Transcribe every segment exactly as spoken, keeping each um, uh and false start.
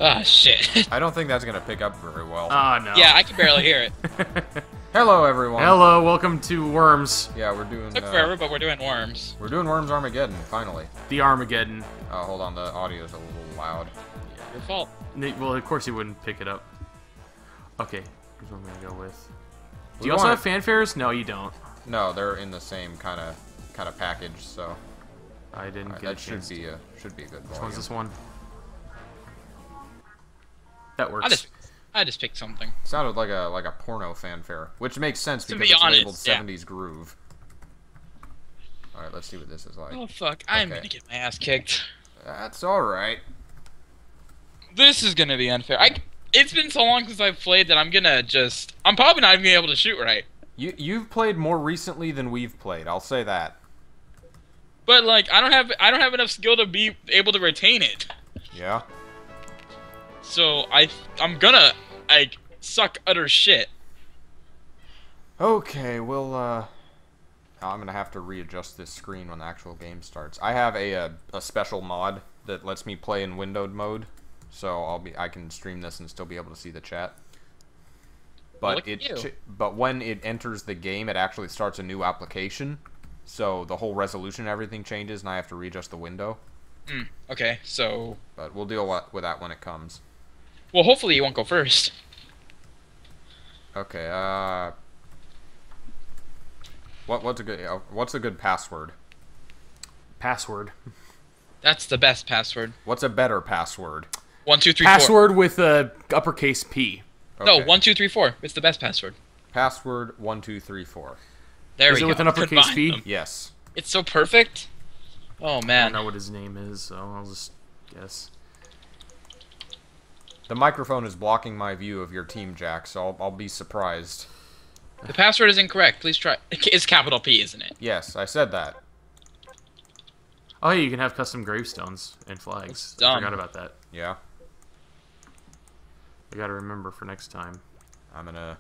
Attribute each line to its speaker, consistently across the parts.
Speaker 1: Ah, shit.
Speaker 2: I don't think that's gonna pick up very well.
Speaker 3: Ah, no.
Speaker 1: Yeah, I can barely hear it.
Speaker 2: Hello, everyone.
Speaker 3: Hello, welcome to Worms.
Speaker 2: Yeah, we're doing.
Speaker 1: Took
Speaker 2: uh,
Speaker 1: forever, but we're doing Worms.
Speaker 2: We're doing Worms Armageddon finally.
Speaker 3: The Armageddon.
Speaker 2: Uh, hold on, the audio's a little loud.
Speaker 1: Your fault.
Speaker 3: Well, of course he wouldn't pick it up. Okay, here's what I'm gonna go with. Do
Speaker 2: We
Speaker 3: you also
Speaker 2: want-
Speaker 3: have fanfares? No, you don't.
Speaker 2: No, they're in the same kind of kind of package, so
Speaker 3: I didn't
Speaker 2: Alright,
Speaker 3: get a
Speaker 2: that should
Speaker 3: chance
Speaker 2: be
Speaker 3: to-
Speaker 2: a should be a good.
Speaker 3: Which
Speaker 2: volume.
Speaker 3: one's this one? That works.
Speaker 1: I just, I just picked something.
Speaker 2: Sounded like a like a porno fanfare, which makes sense
Speaker 1: To
Speaker 2: because
Speaker 1: be
Speaker 2: it's
Speaker 1: honest,
Speaker 2: labeled
Speaker 1: yeah.
Speaker 2: seventies groove. All right, let's see what this is like.
Speaker 1: Oh fuck! I'm
Speaker 2: Okay.
Speaker 1: gonna get my ass kicked.
Speaker 2: That's all right.
Speaker 1: This is gonna be unfair. I. It's been so long since I've played that I'm gonna just. I'm probably not even gonna be able to shoot right.
Speaker 2: You you've played more recently than we've played. I'll say that.
Speaker 1: But like, I don't have. I don't have enough skill to be able to retain it.
Speaker 2: Yeah.
Speaker 1: So I. I'm gonna like suck utter shit.
Speaker 2: Okay, well, uh, I'm gonna have to readjust this screen when the actual game starts. I have a a, a special mod that lets me play in windowed mode, so I'll be I can stream this and still be able to see the chat. But
Speaker 1: Look at
Speaker 2: it
Speaker 1: you.
Speaker 2: ch but when it enters the game, it actually starts a new application, so the whole resolution and everything changes, and I have to readjust the window.
Speaker 1: Mm, okay, so.
Speaker 2: But we'll deal with with that when it comes.
Speaker 1: Well, hopefully you won't go first.
Speaker 2: Okay. Uh. What what's a good uh, what's a good password?
Speaker 3: Password.
Speaker 1: That's the best password.
Speaker 2: What's a better password?
Speaker 1: One two three four.
Speaker 3: Password with a uppercase P.
Speaker 1: No,
Speaker 2: Okay.
Speaker 1: one two three four. It's the best password.
Speaker 2: Password one two three four.
Speaker 1: There
Speaker 3: Is
Speaker 1: we
Speaker 3: it
Speaker 1: go.
Speaker 3: with an uppercase
Speaker 1: Combine
Speaker 3: P?
Speaker 1: them.
Speaker 2: Yes.
Speaker 1: It's so perfect. Oh
Speaker 3: I don't
Speaker 1: man.
Speaker 3: know what his name is, so I'll just guess.
Speaker 2: The microphone is blocking my view of your team, Jack, so I'll, I'll be surprised.
Speaker 1: The password is incorrect. Please try. It's capital P, isn't it?
Speaker 2: Yes, I said that.
Speaker 3: Oh, yeah, you can have custom gravestones and flags.
Speaker 1: That's
Speaker 3: I
Speaker 1: dumb.
Speaker 3: forgot about that.
Speaker 2: Yeah.
Speaker 3: I gotta remember for next time.
Speaker 2: I'm gonna...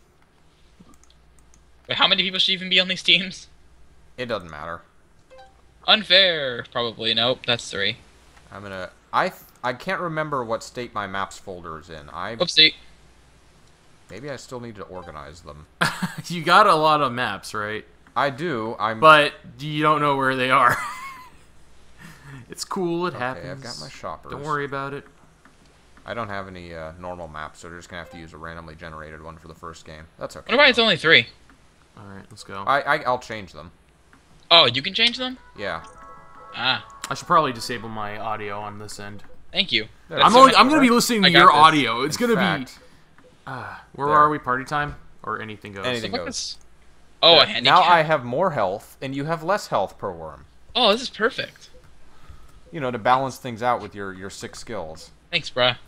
Speaker 1: Wait, how many people should even be on these teams?
Speaker 2: It doesn't matter.
Speaker 1: Unfair. Probably. Nope. That's three.
Speaker 2: I'm gonna... I I can't remember what state my maps folder is in. I
Speaker 1: Oopsie.
Speaker 2: Maybe I still need to organize them.
Speaker 3: You got a lot of maps, right?
Speaker 2: I do. I'm...
Speaker 3: But you don't know where they are. It's cool. It
Speaker 2: Okay,
Speaker 3: happens.
Speaker 2: I've got my shoppers.
Speaker 3: Don't worry about it.
Speaker 2: I don't have any uh, normal maps, so we're just gonna have to use a randomly generated one for the first game. That's okay.
Speaker 1: Wonder why it's only three.
Speaker 3: All right, let's go.
Speaker 2: I, I I'll change them.
Speaker 1: Oh, you can change them?
Speaker 2: Yeah.
Speaker 1: Ah.
Speaker 3: I should probably disable my audio on this end.
Speaker 1: Thank you.
Speaker 2: Yeah,
Speaker 1: That's
Speaker 3: I'm
Speaker 1: so
Speaker 3: only,
Speaker 1: much
Speaker 3: I'm gonna
Speaker 1: more.
Speaker 3: be listening to
Speaker 1: I got
Speaker 3: your
Speaker 1: this.
Speaker 3: audio. It's
Speaker 2: In
Speaker 3: gonna
Speaker 2: fact,
Speaker 3: be. Uh, where
Speaker 2: There.
Speaker 3: are we? Party time or anything goes?
Speaker 2: Anything
Speaker 1: Look at
Speaker 2: goes.
Speaker 1: this. Oh, a
Speaker 2: There.
Speaker 1: handicap.
Speaker 2: Now I have more health, and you have less health per worm.
Speaker 1: Oh, this is perfect.
Speaker 2: You know, to balance things out with your your six skills.
Speaker 1: Thanks, bruh.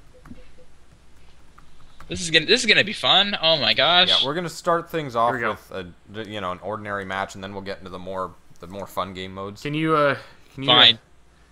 Speaker 1: This is gonna this is gonna be fun. Oh my gosh.
Speaker 2: Yeah, we're gonna start things off
Speaker 3: we go.
Speaker 2: with a you know an ordinary match, and then we'll get into the more the more fun game modes.
Speaker 3: Can you? Uh, can you?
Speaker 1: Fine.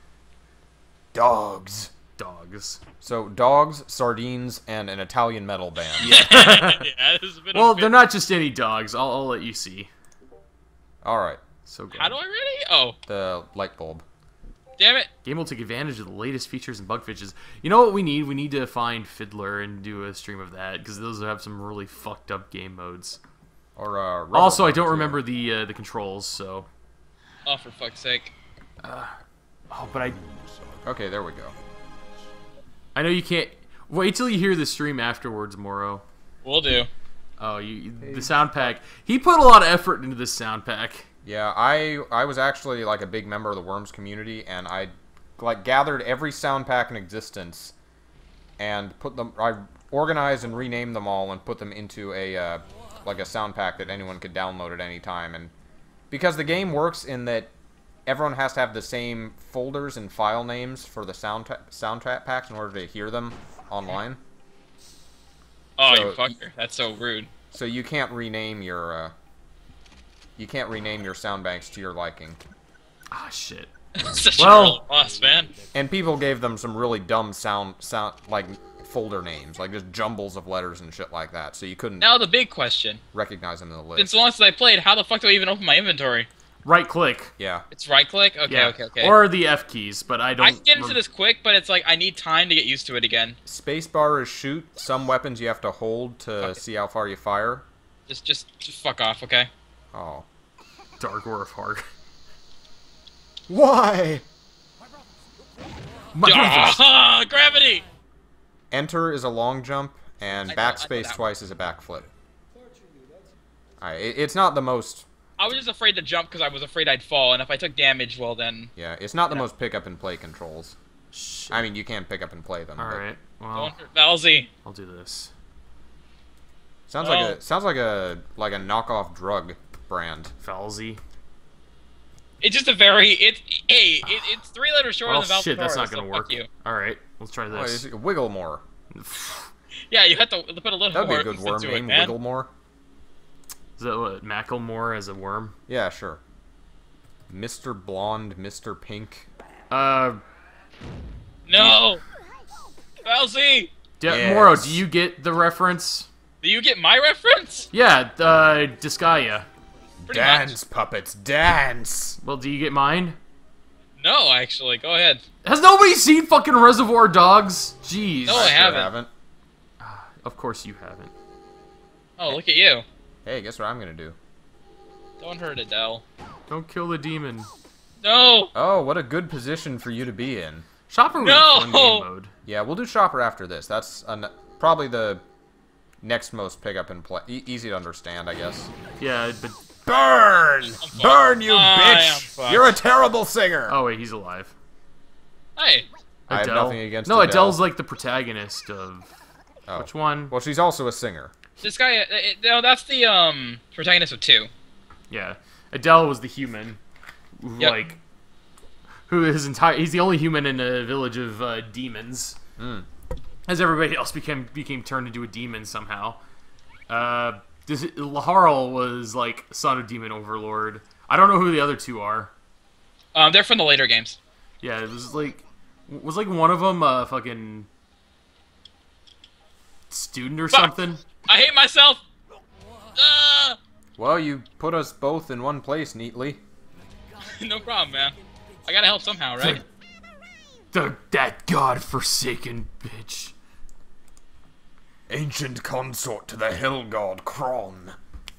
Speaker 2: Dogs.
Speaker 3: Dogs.
Speaker 2: So dogs, sardines, and an Italian metal band.
Speaker 1: yeah, this is a bit
Speaker 3: Well,
Speaker 1: unfair.
Speaker 3: they're not just any dogs. I'll, I'll let you see.
Speaker 2: All right.
Speaker 3: So good.
Speaker 1: How do I really? Oh,
Speaker 2: The light bulb.
Speaker 1: damn it.
Speaker 3: Game will take advantage of the latest features and bug fixes. You know what we need? We need to find Fiddler and do a stream of that because those have some really fucked up game modes.
Speaker 2: Or uh. rubber
Speaker 3: Also, I
Speaker 2: band,
Speaker 3: don't
Speaker 2: too.
Speaker 3: remember the uh, the controls. So.
Speaker 1: Oh, for fuck's sake.
Speaker 3: Oh, but I
Speaker 2: Okay, there we go.
Speaker 3: I know you can't. Wait till you hear the stream afterwards, Morrow.
Speaker 1: We'll do.
Speaker 3: Oh, you the sound pack. He put a lot of effort into this sound pack.
Speaker 2: Yeah, I I was actually like a big member of the Worms community, and I like gathered every sound pack in existence, and put them. I organized and renamed them all, and put them into a uh, like a sound pack that anyone could download at any time. And because the game works in that everyone has to have the same folders and file names for the sound soundtrack packs in order to hear them online.
Speaker 1: Oh,
Speaker 2: So,
Speaker 1: you fucker. That's so rude.
Speaker 2: So you can't rename your uh, you can't rename your sound banks to your liking.
Speaker 3: Ah, shit.
Speaker 1: Such
Speaker 3: Well-
Speaker 1: a real boss, man.
Speaker 2: And people gave them some really dumb sound sound like folder names, like just jumbles of letters and shit like that. So you couldn't
Speaker 1: Now the big question.
Speaker 2: recognize them in the
Speaker 1: Since
Speaker 2: list.
Speaker 1: the last I played, how the fuck do I even open my inventory?
Speaker 3: right click.
Speaker 2: Yeah.
Speaker 1: It's right click? Okay,
Speaker 3: Yeah.
Speaker 1: okay, okay.
Speaker 3: Or the F keys, but I don't...
Speaker 1: I can get into
Speaker 3: rem-
Speaker 1: this quick, but it's like, I need time to get used to it again.
Speaker 2: Spacebar is shoot. Some weapons you have to hold to
Speaker 1: Okay.
Speaker 2: see how far you fire.
Speaker 1: Just, just, just fuck off, okay?
Speaker 2: Oh.
Speaker 3: Dark or of Heart.
Speaker 2: Why?
Speaker 3: My brothers.
Speaker 1: Ah, gravity!
Speaker 2: Enter is a long jump, and
Speaker 1: I know- I know
Speaker 2: backspace
Speaker 1: that
Speaker 2: twice is a backflip. Alright, it, it's not the most...
Speaker 1: I was just afraid to jump because I was afraid I'd fall, and if I took damage, well then...
Speaker 2: Yeah, it's not the
Speaker 1: Yeah.
Speaker 2: most pick-up-and-play controls.
Speaker 3: Shit.
Speaker 2: I mean, you can pick up and play them. but
Speaker 3: Alright, well,
Speaker 1: Don't hurt Valzy.
Speaker 3: I'll do this.
Speaker 2: Sounds
Speaker 1: Oh.
Speaker 2: like a sounds like a like a knockoff drug brand.
Speaker 3: Falsy.
Speaker 1: It's just a very... It, hey, it, it's three letters shorter
Speaker 3: Oh
Speaker 1: than Valzy.
Speaker 3: shit, that's not gonna
Speaker 1: so
Speaker 3: work.
Speaker 1: Fuck you.
Speaker 3: Alright, let's try
Speaker 2: Oh,
Speaker 3: this.
Speaker 2: it's Wigglemore.
Speaker 1: Yeah, you have to put a little
Speaker 2: That'd be
Speaker 1: more
Speaker 2: a good
Speaker 1: oomph
Speaker 2: worm
Speaker 1: into it,
Speaker 2: name,
Speaker 1: man.
Speaker 2: Wigglemore.
Speaker 3: Is that what, Macklemore as a worm?
Speaker 2: Yeah, sure. Mister Blonde, Mister Pink.
Speaker 3: Uh,
Speaker 1: No! Valzy!
Speaker 3: D-
Speaker 2: Yes.
Speaker 3: Moro, do you get the reference?
Speaker 1: Do you get my reference?
Speaker 3: Yeah, uh, Disgaea.
Speaker 1: Pretty
Speaker 2: Dance, puppets, dance!
Speaker 3: Well, do you get mine?
Speaker 1: much. No, actually. Go ahead.
Speaker 3: Has nobody seen fucking Reservoir Dogs? Jeez.
Speaker 1: No, I
Speaker 2: sure
Speaker 1: haven't.
Speaker 3: Of course you haven't.
Speaker 1: Oh, look at you.
Speaker 2: Hey, guess what I'm gonna do?
Speaker 1: Don't hurt Adele.
Speaker 3: Don't kill the demon.
Speaker 1: No!
Speaker 2: Oh, what a good position for you to be in.
Speaker 3: Shopper was
Speaker 1: No!
Speaker 3: a fun game mode.
Speaker 2: Yeah, we'll do Shopper after this. That's an, probably the next most pick up and play. E easy to understand, I guess.
Speaker 3: Yeah, but...
Speaker 2: Burn!
Speaker 1: fucked.
Speaker 2: Burn, you
Speaker 1: I am
Speaker 2: bitch!
Speaker 1: fucked.
Speaker 2: You're a terrible singer!
Speaker 3: Oh, wait, he's alive.
Speaker 1: Hey.
Speaker 2: I have
Speaker 3: Adele.
Speaker 2: nothing against
Speaker 3: No,
Speaker 2: Adele.
Speaker 3: Adele's like the protagonist of...
Speaker 2: Oh.
Speaker 3: Which one?
Speaker 2: Well, she's also a singer.
Speaker 1: This guy... Uh, it, no, that's the, um... protagonist of two.
Speaker 3: Yeah. Adele was the human. who,
Speaker 1: Yep.
Speaker 3: Like... Who his entire... He's the only human in a village of uh, demons.
Speaker 2: Mm.
Speaker 3: As everybody else became became turned into a demon somehow. Uh... This, Laharl was like son of demon overlord. I don't know who the other two are.
Speaker 1: Um, they're from the later games.
Speaker 3: Yeah, it was like was like one of them a fucking student or
Speaker 1: Fuck.
Speaker 3: something.
Speaker 1: I hate myself! Ah!
Speaker 2: Well, you put us both in one place neatly.
Speaker 1: No problem, man. I gotta help somehow, right?
Speaker 3: The that god-forsaken bitch.
Speaker 2: Ancient consort to the hill god Kron.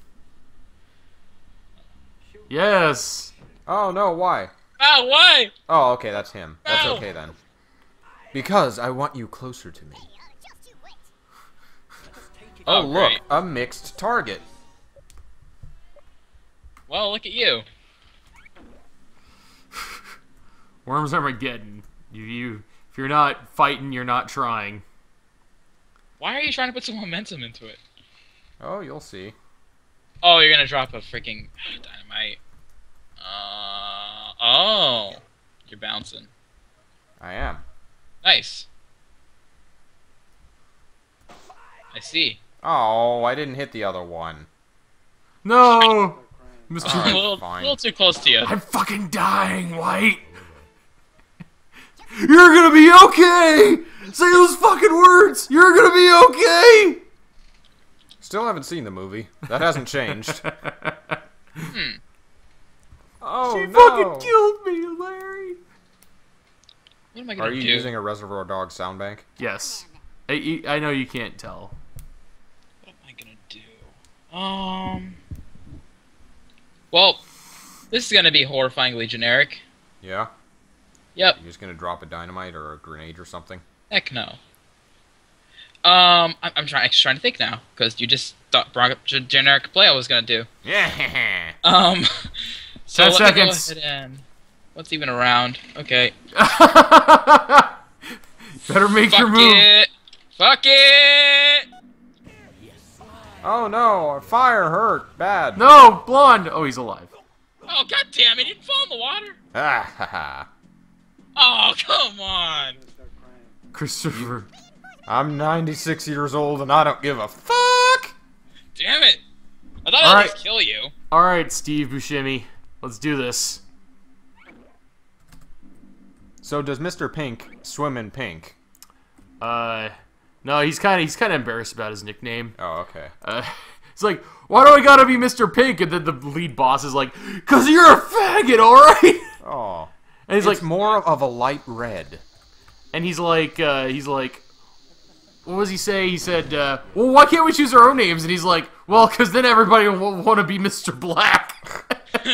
Speaker 3: Yes.
Speaker 2: Oh, no, why?
Speaker 1: Ah, why?
Speaker 2: Oh, okay, that's him. That's
Speaker 1: No.
Speaker 2: okay then. Because I want you closer to me. Oh,
Speaker 1: Oh,
Speaker 2: look,
Speaker 1: great.
Speaker 2: a mixed target.
Speaker 1: Well, look at you.
Speaker 3: Worms Armageddon. You, you, if you're not fighting, you're not trying.
Speaker 1: Why are you trying to put some momentum into it?
Speaker 2: Oh, you'll see.
Speaker 1: Oh, you're gonna drop a freaking dynamite. Uh, oh. You're bouncing.
Speaker 2: I am.
Speaker 1: Nice. I see.
Speaker 2: Oh, I didn't hit the other one.
Speaker 3: No, Mister
Speaker 1: a,
Speaker 2: Alright,
Speaker 1: little,
Speaker 2: fine.
Speaker 1: little too close to you.
Speaker 3: I'm fucking dying, White. You're gonna be okay. Say those fucking words. You're gonna be okay.
Speaker 2: Still haven't seen the movie. That hasn't changed.
Speaker 1: Hmm.
Speaker 2: Oh,
Speaker 3: She
Speaker 2: no.
Speaker 3: fucking killed me, Larry.
Speaker 1: What am I gonna
Speaker 2: Are you
Speaker 1: do?
Speaker 2: using a Reservoir Dogs sound bank?
Speaker 3: Yes, I, I know you can't tell.
Speaker 1: What am I gonna do? Um. Well, this is gonna be horrifyingly generic.
Speaker 2: Yeah?
Speaker 1: Yep.
Speaker 2: You're just gonna drop a dynamite or a grenade or something?
Speaker 1: Heck no. Um, I'm, I'm trying, actually trying to think now, because you just thought brought up g- generic play I was gonna do.
Speaker 2: Yeah.
Speaker 1: Um, so
Speaker 3: Ten
Speaker 1: let
Speaker 3: seconds.
Speaker 1: me go ahead and what's even around? Okay.
Speaker 3: Better make
Speaker 1: Fuck
Speaker 3: your move.
Speaker 1: it. Fuck it.
Speaker 2: Oh no, fire hurt. Bad.
Speaker 3: No, blonde. Oh, he's alive.
Speaker 1: Oh god damn it! He didn't fall in the water.
Speaker 2: Ah, ha, ha.
Speaker 1: Oh come on.
Speaker 3: Christopher.
Speaker 2: I'm ninety-six years old and I don't give a fuck.
Speaker 1: Damn it. I thought
Speaker 3: All
Speaker 1: I'd
Speaker 3: right.
Speaker 1: at least kill you.
Speaker 3: All right, Steve Buscemi. Let's do this.
Speaker 2: So does Mister Pink swim in pink?
Speaker 3: Uh, no, he's kind of he's kind of embarrassed about his nickname.
Speaker 2: Oh, okay.
Speaker 3: Uh, It's like, why do I gotta be Mister Pink? And then the lead boss is like, cause you're a faggot, alright?
Speaker 2: Oh.
Speaker 3: And he's
Speaker 2: It's
Speaker 3: like,
Speaker 2: more of a light red.
Speaker 3: and he's like, uh, he's like, what was he say? He said, uh, well, why can't we choose our own names? And he's like, well, cause then everybody will want to be Mister Black.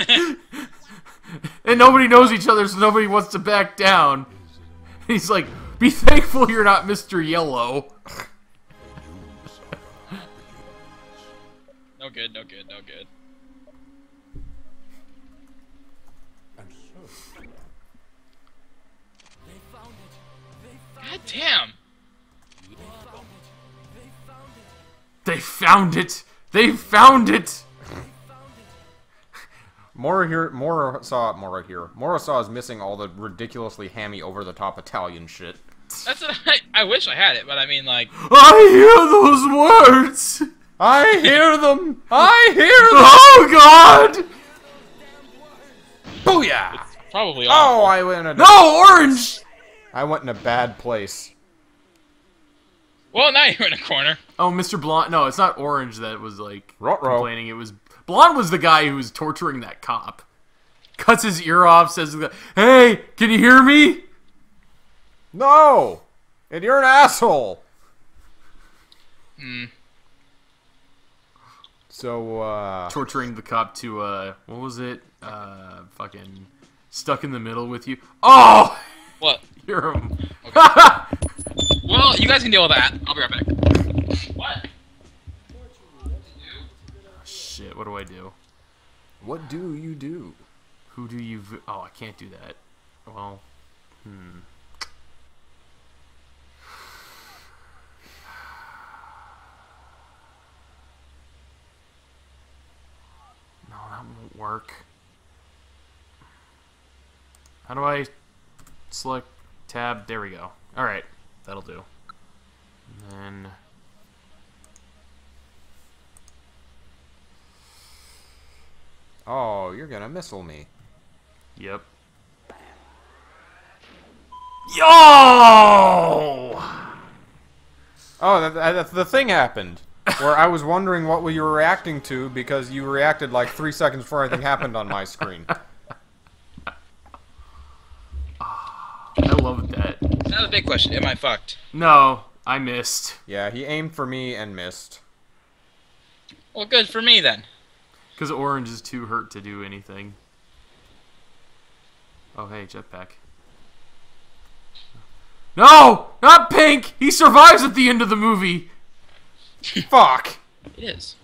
Speaker 3: And nobody knows each other, so nobody wants to back down. He's like, be thankful you're not Mister Yellow.
Speaker 1: No good, no good, no good. God damn!
Speaker 3: They found it! They found it!
Speaker 2: Mora here, Mora saw Mora here. Morrowsaw is missing all the ridiculously hammy, over-the-top Italian shit.
Speaker 1: That's what I, I wish I had it, but I mean, like...
Speaker 3: I hear those words!
Speaker 2: I hear them! I hear them!
Speaker 3: Oh, God!
Speaker 2: Booyah!
Speaker 1: Probably
Speaker 2: Oh,
Speaker 1: awful.
Speaker 2: I went in a...
Speaker 3: No, orange!
Speaker 2: I went in a bad place.
Speaker 1: Well, now you're in a corner.
Speaker 3: Oh, Mister Blonde. No, it's not orange that was, like,
Speaker 2: Ruh-roh.
Speaker 3: complaining. It was... Blonde was the guy who was torturing that cop. Cuts his ear off, says, hey, can you hear me?
Speaker 2: No! And you're an asshole!
Speaker 1: Hmm.
Speaker 2: So, uh...
Speaker 3: Torturing the cop to, uh, what was it? Uh, fucking stuck in the middle with you. Oh!
Speaker 1: What?
Speaker 3: Hear him.
Speaker 1: Well, you guys can deal with that. I'll be right back. What?
Speaker 3: Shit, what do I do?
Speaker 2: What do you do?
Speaker 3: Who do you... V oh, I can't do that. Well, hmm. No, that won't work. How do I select tab? There we go. Alright, that'll do. And then...
Speaker 2: Oh, you're gonna missile me.
Speaker 3: Yep. Yo!
Speaker 2: Oh, that, that, the thing happened. Where I was wondering what you were reacting to because you reacted like three seconds before anything happened on my screen.
Speaker 3: I love that.
Speaker 1: Now the big question, am I fucked?
Speaker 3: No, I missed.
Speaker 2: Yeah, he aimed for me and missed.
Speaker 1: Well, good for me then.
Speaker 3: Because orange is too hurt to do anything. Oh, hey, jetpack. No! Not pink! He survives at the end of the movie!
Speaker 2: Fuck!
Speaker 1: It is.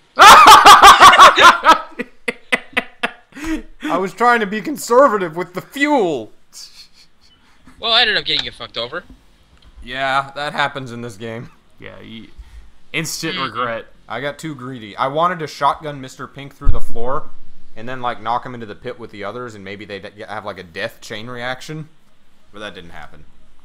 Speaker 2: I was trying to be conservative with the fuel!
Speaker 1: Well, I ended up getting you fucked over.
Speaker 2: Yeah, that happens in this game.
Speaker 3: Yeah, you, instant regret.
Speaker 2: I got too greedy. I wanted to shotgun Mister Pink through the floor, and then, like, knock him into the pit with the others, and maybe they'd have, like, a death chain reaction. But that didn't happen.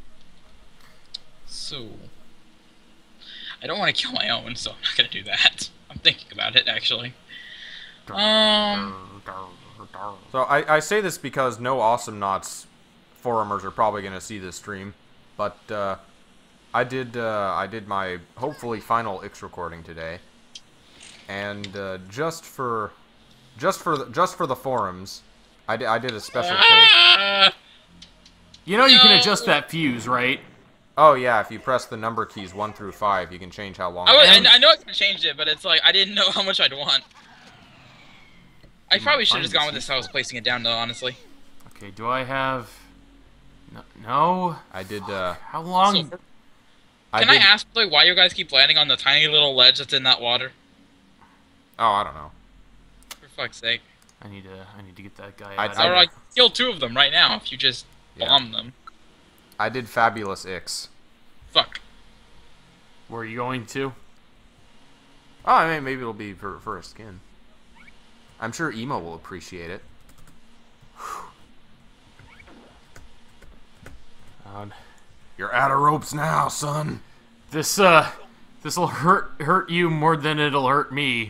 Speaker 1: So... I don't want to kill my own, so I'm not going to do that. I'm thinking about it, actually. Um...
Speaker 2: So, I, I say this because no Awesome Knots forumers are probably going to see this stream, but, uh... I did, uh, I did my, hopefully, final X recording today. And, uh, just for... Just for the, just for the forums, I did, I did a special take.
Speaker 3: You know you can
Speaker 1: No.
Speaker 3: adjust that fuse, right?
Speaker 2: Oh yeah, if you press the number keys one through five, you can change how long.
Speaker 1: I, was,
Speaker 2: it
Speaker 1: I, I know I could have changed it, but it's like, I didn't know how much I'd want. I probably should have just gone with this how I was placing it down, though, honestly.
Speaker 3: Okay, do I have... No? no?
Speaker 2: I did. Uh,
Speaker 3: How long...
Speaker 1: So,
Speaker 2: I
Speaker 1: Can
Speaker 2: did,
Speaker 1: I ask, like, why you guys keep landing on the tiny little ledge that's in that water?
Speaker 2: Oh, I don't know.
Speaker 1: For fuck's sake.
Speaker 3: I need to, I need to get that guy
Speaker 2: I-
Speaker 3: out of
Speaker 2: I-
Speaker 1: Or
Speaker 3: here.
Speaker 1: I kill two of them right now if you just
Speaker 2: Yeah.
Speaker 1: bomb them.
Speaker 2: I did Fabulous Ix.
Speaker 1: Fuck.
Speaker 3: Where are you going to?
Speaker 2: Oh, I mean, maybe it'll be for for a skin. I'm sure Emo will appreciate it.
Speaker 3: Um,
Speaker 2: You're out of ropes now, son.
Speaker 3: this, uh... This'll hurt, hurt you more than it'll hurt me.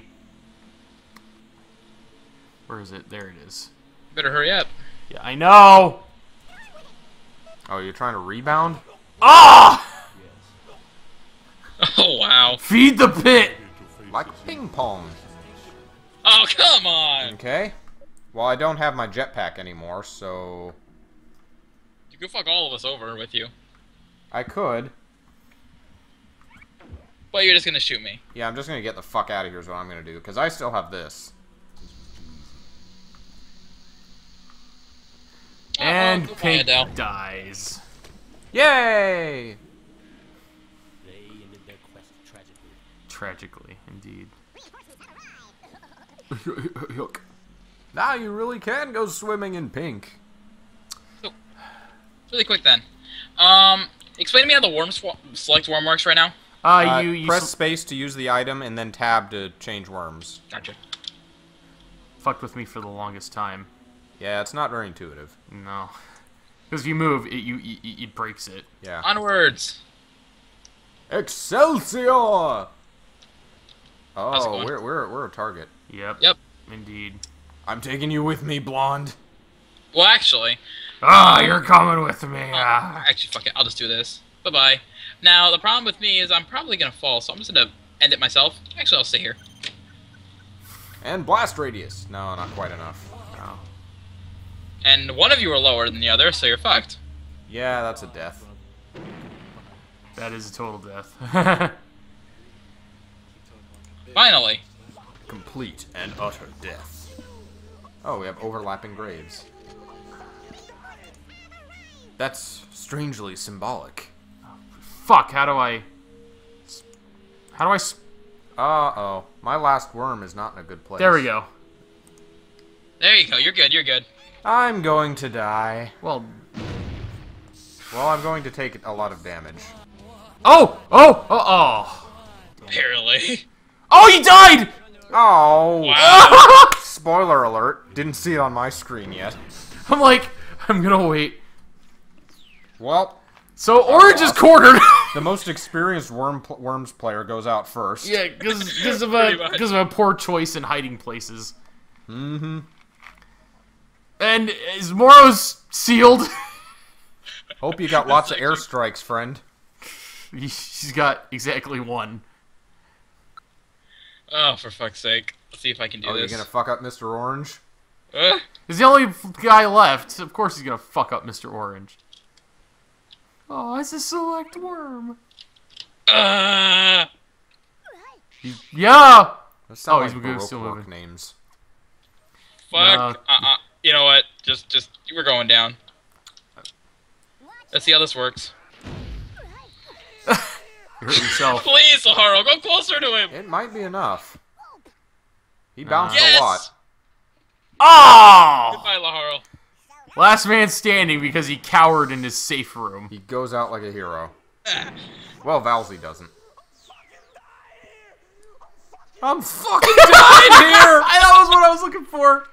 Speaker 3: Where is it? There it is.
Speaker 1: Better hurry up.
Speaker 3: Yeah, I know!
Speaker 2: Oh, you're trying to rebound?
Speaker 3: Ah!
Speaker 1: Oh, wow.
Speaker 3: Feed the pit!
Speaker 2: Like ping pong.
Speaker 1: Oh, come on!
Speaker 2: Okay. Well, I don't have my jetpack anymore, so...
Speaker 1: You can fuck all of us over with you.
Speaker 2: I could.
Speaker 1: But you're just gonna shoot me.
Speaker 2: Yeah, I'm just gonna get the fuck out of here is what I'm gonna do, because I still have this.
Speaker 3: And
Speaker 1: oh,
Speaker 3: Pink
Speaker 1: Adele.
Speaker 3: dies.
Speaker 2: Yay!
Speaker 4: They ended their quest tragically.
Speaker 3: Tragically, indeed.
Speaker 2: Now you really can go swimming in pink.
Speaker 1: So, really quick then. Um, explain to me how the worm sw select worm works right now.
Speaker 3: Uh,
Speaker 2: Uh,
Speaker 3: you, you
Speaker 2: press
Speaker 3: s-
Speaker 2: space to use the item, and then tab to change worms.
Speaker 1: Gotcha.
Speaker 3: fucked with me for the longest time.
Speaker 2: Yeah, it's not very intuitive.
Speaker 3: No. Because if you move, it you, you it breaks it.
Speaker 2: Yeah.
Speaker 1: Onwards.
Speaker 2: Excelsior!
Speaker 1: How's it
Speaker 2: Oh,
Speaker 1: going?
Speaker 2: we're we're we're a target.
Speaker 3: Yep.
Speaker 1: Yep.
Speaker 3: Indeed.
Speaker 2: I'm taking you with me, blonde.
Speaker 1: Well, actually,
Speaker 3: Ah, you're coming with me.
Speaker 1: uh,
Speaker 3: Ah.
Speaker 1: actually, fuck it. I'll just do this. Bye bye. Now the problem with me is I'm probably gonna fall, so I'm just gonna end it myself. Actually, I'll stay here.
Speaker 2: And blast radius. No, not quite enough.
Speaker 3: No.
Speaker 1: And one of you are lower than the other, so you're fucked.
Speaker 2: Yeah, that's a death.
Speaker 3: That is a total death.
Speaker 1: Finally.
Speaker 2: Complete and utter death. Oh, we have overlapping graves. That's strangely symbolic.
Speaker 3: Fuck, how do I... How do I... s-
Speaker 2: Uh-oh. My last worm is not in a good place.
Speaker 3: There we go.
Speaker 1: There you go. You're good. You're good.
Speaker 2: I'm going to die.
Speaker 3: Well...
Speaker 2: Well, I'm going to take a lot of damage.
Speaker 3: Oh! Oh! Oh! Oh!
Speaker 1: Barely.
Speaker 3: Oh, he died!
Speaker 2: Oh!
Speaker 1: Wow.
Speaker 2: Spoiler alert. Didn't see it on my screen yet.
Speaker 3: I'm like, I'm gonna wait.
Speaker 2: Well,
Speaker 3: So, Orange is cornered!
Speaker 2: the most experienced worm pl worms player goes out first.
Speaker 3: Yeah, because of,
Speaker 1: Pretty
Speaker 3: a-
Speaker 1: much.
Speaker 3: 'cause of a poor choice in hiding places.
Speaker 2: Mm-hmm.
Speaker 3: And is Morrow's sealed?
Speaker 2: Hope you got lots of airstrikes, friend.
Speaker 3: He- She's got exactly one.
Speaker 1: Oh, for fuck's sake. Let's see if I can do
Speaker 2: Oh, you're
Speaker 1: this.
Speaker 2: gonna fuck up Mister Orange?
Speaker 1: Uh,
Speaker 3: He's the only f- guy left. Of course he's gonna fuck up Mister Orange. Oh, it's a select worm.
Speaker 1: uh,
Speaker 3: He's, yeah!
Speaker 2: Those sound
Speaker 3: Oh,
Speaker 2: like
Speaker 3: he's moving-
Speaker 2: Baroque
Speaker 3: still
Speaker 2: work
Speaker 3: moving.
Speaker 2: names.
Speaker 1: fuck.
Speaker 3: No.
Speaker 1: Uh-uh. You know what? Just, just, we're going down. Let's see how this works.
Speaker 3: You hurt yourself.
Speaker 1: Please, Laharo, go closer to him.
Speaker 2: It might be enough. He bounced
Speaker 1: Yes!
Speaker 2: a lot.
Speaker 3: Oh!
Speaker 1: Goodbye, Laharo.
Speaker 3: Last man standing because he cowered in his safe room.
Speaker 2: He goes out like a hero.
Speaker 1: Ah.
Speaker 2: Well, Valsey doesn't. I'm fucking dying here!
Speaker 3: I, that was what I was looking for.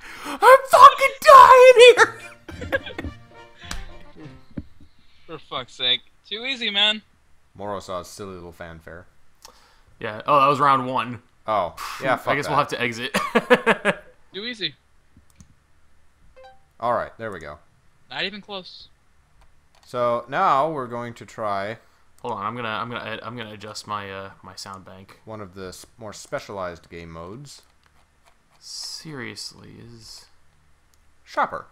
Speaker 3: I'm fucking dying here.
Speaker 1: For fuck's sake. Too easy, man.
Speaker 2: Morrowsaw's silly little fanfare.
Speaker 3: Yeah. Oh, that was round one.
Speaker 2: Oh, yeah, fuck
Speaker 3: I guess
Speaker 2: that.
Speaker 3: we'll have to exit.
Speaker 1: Too easy.
Speaker 2: Alright, there we go.
Speaker 1: Not even close.
Speaker 2: So, now we're going to try
Speaker 3: Hold on. I'm gonna. I'm gonna. I'm gonna adjust my uh my sound bank.
Speaker 2: one of the s- more specialized game modes.
Speaker 3: Seriously, is.
Speaker 2: Shopper.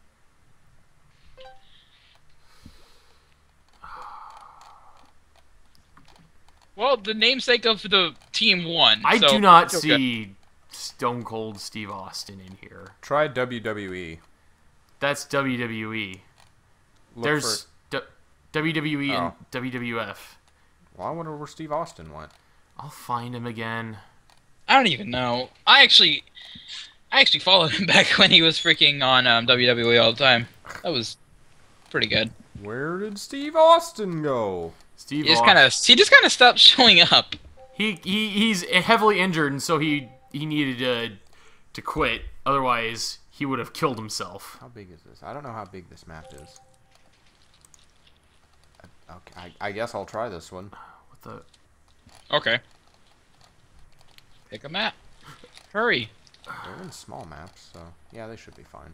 Speaker 1: Well, the namesake of the team won.
Speaker 3: I
Speaker 1: so
Speaker 3: do not
Speaker 1: it's okay.
Speaker 3: see Stone Cold Steve Austin in here.
Speaker 2: Try W W E.
Speaker 3: That's W W E.
Speaker 2: Look
Speaker 3: There's
Speaker 2: for...
Speaker 3: D- W W E
Speaker 2: Oh.
Speaker 3: and W W F.
Speaker 2: Well, I wonder where Steve Austin went.
Speaker 3: I'll find him again.
Speaker 1: I don't even know. I actually, I actually followed him back when he was freaking on um, W W E all the time. That was pretty good.
Speaker 2: Where did Steve Austin go?
Speaker 3: Steve
Speaker 1: He just
Speaker 3: Austin.
Speaker 1: kind of, he just kind of stopped showing up.
Speaker 3: He, he he's heavily injured, and so he he needed to to quit. Otherwise, he would have killed himself.
Speaker 2: How big is this? I don't know how big this map is. I- Okay, I, I guess I'll try this one.
Speaker 3: What the?
Speaker 1: Okay. Pick a map. Hurry.
Speaker 2: They're in small maps, so yeah, they should be fine.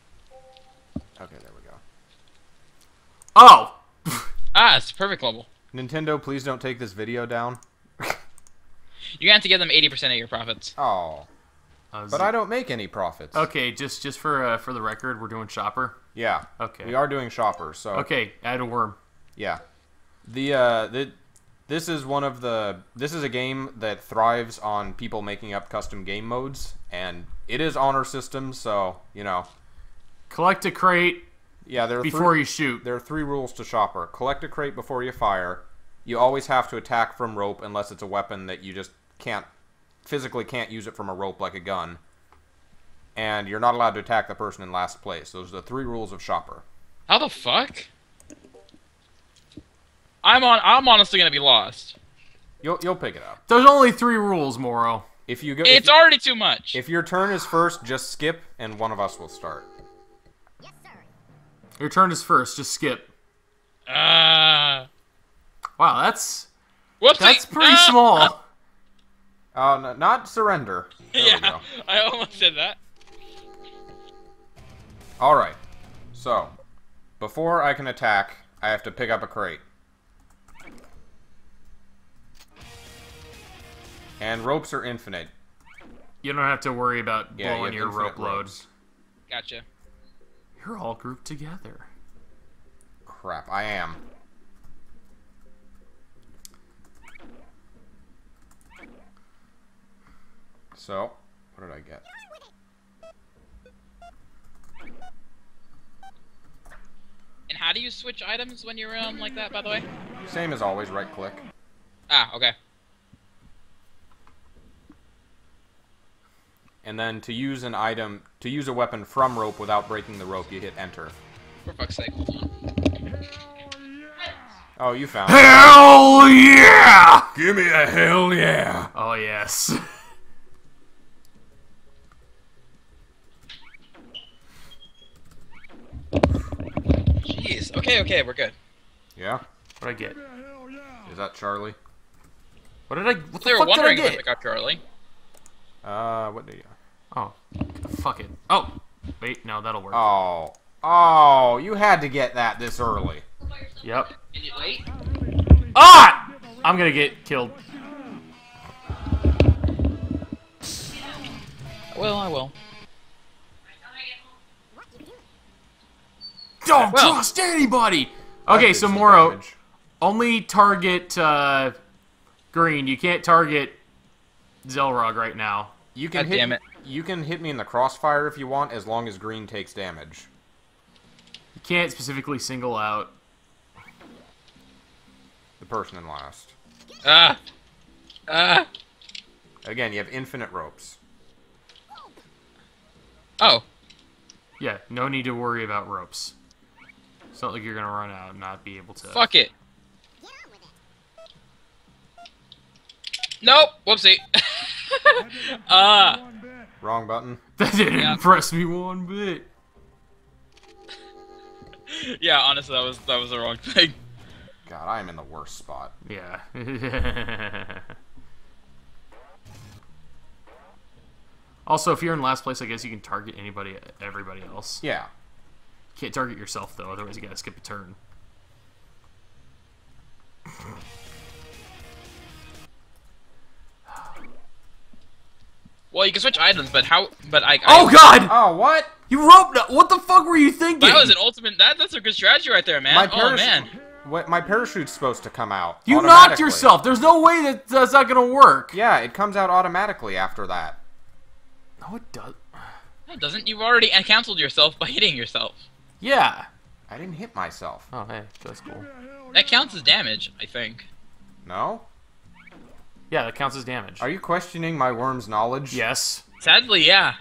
Speaker 2: Okay, there we go.
Speaker 3: Oh,
Speaker 1: Ah, it's a perfect level.
Speaker 2: Nintendo, please don't take this video down.
Speaker 1: You're gonna have to give them eighty percent of your profits.
Speaker 2: Oh.
Speaker 3: Uh,
Speaker 2: But I don't make any profits.
Speaker 3: Okay, just just for uh, for the record, we're doing shopper.
Speaker 2: Yeah.
Speaker 3: Okay.
Speaker 2: We are doing shoppers, so.
Speaker 3: Okay, add a worm.
Speaker 2: Yeah. The uh the this is one of the this is a game that thrives on people making up custom game modes, and it is honor system, so, you know.
Speaker 3: Collect a crate
Speaker 2: Yeah, there are
Speaker 3: before
Speaker 2: three,
Speaker 3: you shoot.
Speaker 2: there are three rules to shopper. Collect a crate before you fire. You always have to attack from rope unless it's a weapon that you just can't physically can't use it from a rope like a gun. And you're not allowed to attack the person in last place. Those are the three rules of shopper.
Speaker 1: How the fuck? I'm on. I'm honestly gonna be lost.
Speaker 2: You'll you'll pick it up.
Speaker 3: There's only three rules, Morrow.
Speaker 2: If you go
Speaker 1: It's
Speaker 2: if,
Speaker 1: already too much.
Speaker 2: if your turn is first, just skip and one of us will start.
Speaker 3: Your turn is first. Just skip.
Speaker 1: Uh,
Speaker 3: Wow, that's
Speaker 1: whoopsie.
Speaker 3: that's pretty
Speaker 1: Ah!
Speaker 3: small.
Speaker 2: Uh, n not surrender. There we
Speaker 1: Yeah,
Speaker 2: go.
Speaker 1: I almost did that.
Speaker 2: Alright. So, before I can attack, I have to pick up a crate. And ropes are infinite.
Speaker 3: You don't have to worry about
Speaker 2: Yeah,
Speaker 3: blowing
Speaker 2: you
Speaker 3: your
Speaker 2: have
Speaker 3: rope
Speaker 2: infinite
Speaker 3: load.
Speaker 2: ropes.
Speaker 1: Gotcha.
Speaker 3: You're all grouped together.
Speaker 2: Crap, I am. So, what did I get?
Speaker 1: And how do you switch items when you're um like that? By the way.
Speaker 2: Same as always, right click.
Speaker 1: Ah, okay.
Speaker 2: And then to use an item, to use a weapon from rope without breaking the rope, you hit enter.
Speaker 1: For fuck's sake, hold on.
Speaker 2: Oh, you found it.
Speaker 3: Hell yeah!
Speaker 2: Give me a hell yeah!
Speaker 3: Oh yes.
Speaker 1: Jeez. Okay, okay, we're good.
Speaker 2: Yeah?
Speaker 3: What'd I get?
Speaker 2: Is that Charlie?
Speaker 3: What did I? What the
Speaker 1: They were
Speaker 3: fuck did I
Speaker 1: wondering when
Speaker 3: get?
Speaker 1: we got Charlie.
Speaker 2: Uh, what do you...
Speaker 3: Oh, fuck it. Oh, wait, no, that'll work.
Speaker 2: Oh. Oh, you had to get that this early.
Speaker 3: Yep.
Speaker 1: Is it late?
Speaker 3: Ah! I'm gonna get killed.
Speaker 1: Well, I will.
Speaker 3: Don't
Speaker 1: Well.
Speaker 3: trust anybody!
Speaker 2: That
Speaker 3: Okay,
Speaker 2: did
Speaker 3: so
Speaker 2: some
Speaker 3: Morrow,
Speaker 2: damage.
Speaker 3: only target uh, green. You can't target Xelrog right now.
Speaker 2: You can
Speaker 1: God
Speaker 2: hit,
Speaker 1: damn it.
Speaker 2: You can hit me in the crossfire if you want, as long as green takes damage.
Speaker 3: You can't specifically single out.
Speaker 2: The person in last.
Speaker 1: Ah. Ah.
Speaker 2: Again, you have infinite ropes.
Speaker 1: Oh.
Speaker 3: Yeah, no need to worry about ropes. It's not like you're gonna run out and not be able to.
Speaker 1: Fuck it. Nope. Whoopsie. Ah.
Speaker 2: Wrong button.
Speaker 3: That didn't
Speaker 1: Yeah.
Speaker 3: impress me one bit.
Speaker 1: Yeah, honestly, that was that was the wrong thing.
Speaker 2: God, I am in the worst spot.
Speaker 3: Yeah. Also, if you're in last place, I guess you can target anybody, everybody else.
Speaker 2: Yeah.
Speaker 3: Can't target yourself though, otherwise you gotta skip a turn.
Speaker 1: Well, you can switch items, but how? But I. I
Speaker 3: Oh God!
Speaker 2: Oh, what?
Speaker 3: You roped up. What the fuck were you thinking?
Speaker 1: That was an ultimate. That that's a good strategy right there, man.
Speaker 2: My
Speaker 1: Oh
Speaker 2: parachute.
Speaker 1: man.
Speaker 2: What, my parachute's supposed to come out.
Speaker 3: You knocked
Speaker 2: automatically.
Speaker 3: yourself. There's no way that that's not gonna work.
Speaker 2: Yeah, it comes out automatically after that.
Speaker 3: No, it does.
Speaker 1: No, it doesn't. You've already canceled yourself by hitting yourself.
Speaker 3: Yeah.
Speaker 2: I didn't hit myself.
Speaker 3: Oh, hey, that's cool.
Speaker 1: That counts as damage, I think.
Speaker 2: No?
Speaker 3: Yeah, that counts as damage.
Speaker 2: Are you questioning my worm's knowledge?
Speaker 3: Yes.
Speaker 1: Sadly, yeah.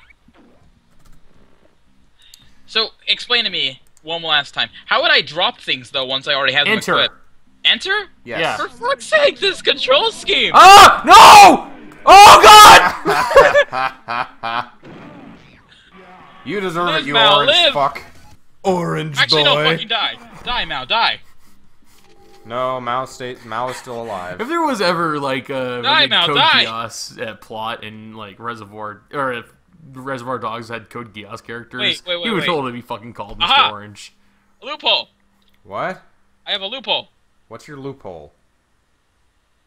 Speaker 1: So, explain to me one last time. How would I drop things, though, once I already have them
Speaker 3: Enter.
Speaker 1: equipped? Enter?
Speaker 2: Yes.
Speaker 3: Yeah.
Speaker 1: For fuck's sake, this control scheme!
Speaker 3: Ah! No! Oh God!
Speaker 2: You deserve
Speaker 1: Live,
Speaker 2: it, you
Speaker 1: Mal,
Speaker 2: orange
Speaker 1: live.
Speaker 2: fuck. Orange
Speaker 1: Actually,
Speaker 2: boy.
Speaker 1: no, fucking die. Die, Mao, die.
Speaker 2: No, Mao state Mao is still alive.
Speaker 3: If there was ever like a
Speaker 1: Die,
Speaker 3: like,
Speaker 1: Mal,
Speaker 3: Code
Speaker 1: die.
Speaker 3: Geass uh, plot in like Reservoir, or if Reservoir Dogs had Code Geass characters,
Speaker 1: Wait, wait, wait,
Speaker 3: he would
Speaker 1: wait.
Speaker 3: totally be fucking called Mister
Speaker 1: Aha.
Speaker 3: Orange.
Speaker 1: A loophole.
Speaker 2: What?
Speaker 1: I have a loophole.
Speaker 2: What's your loophole?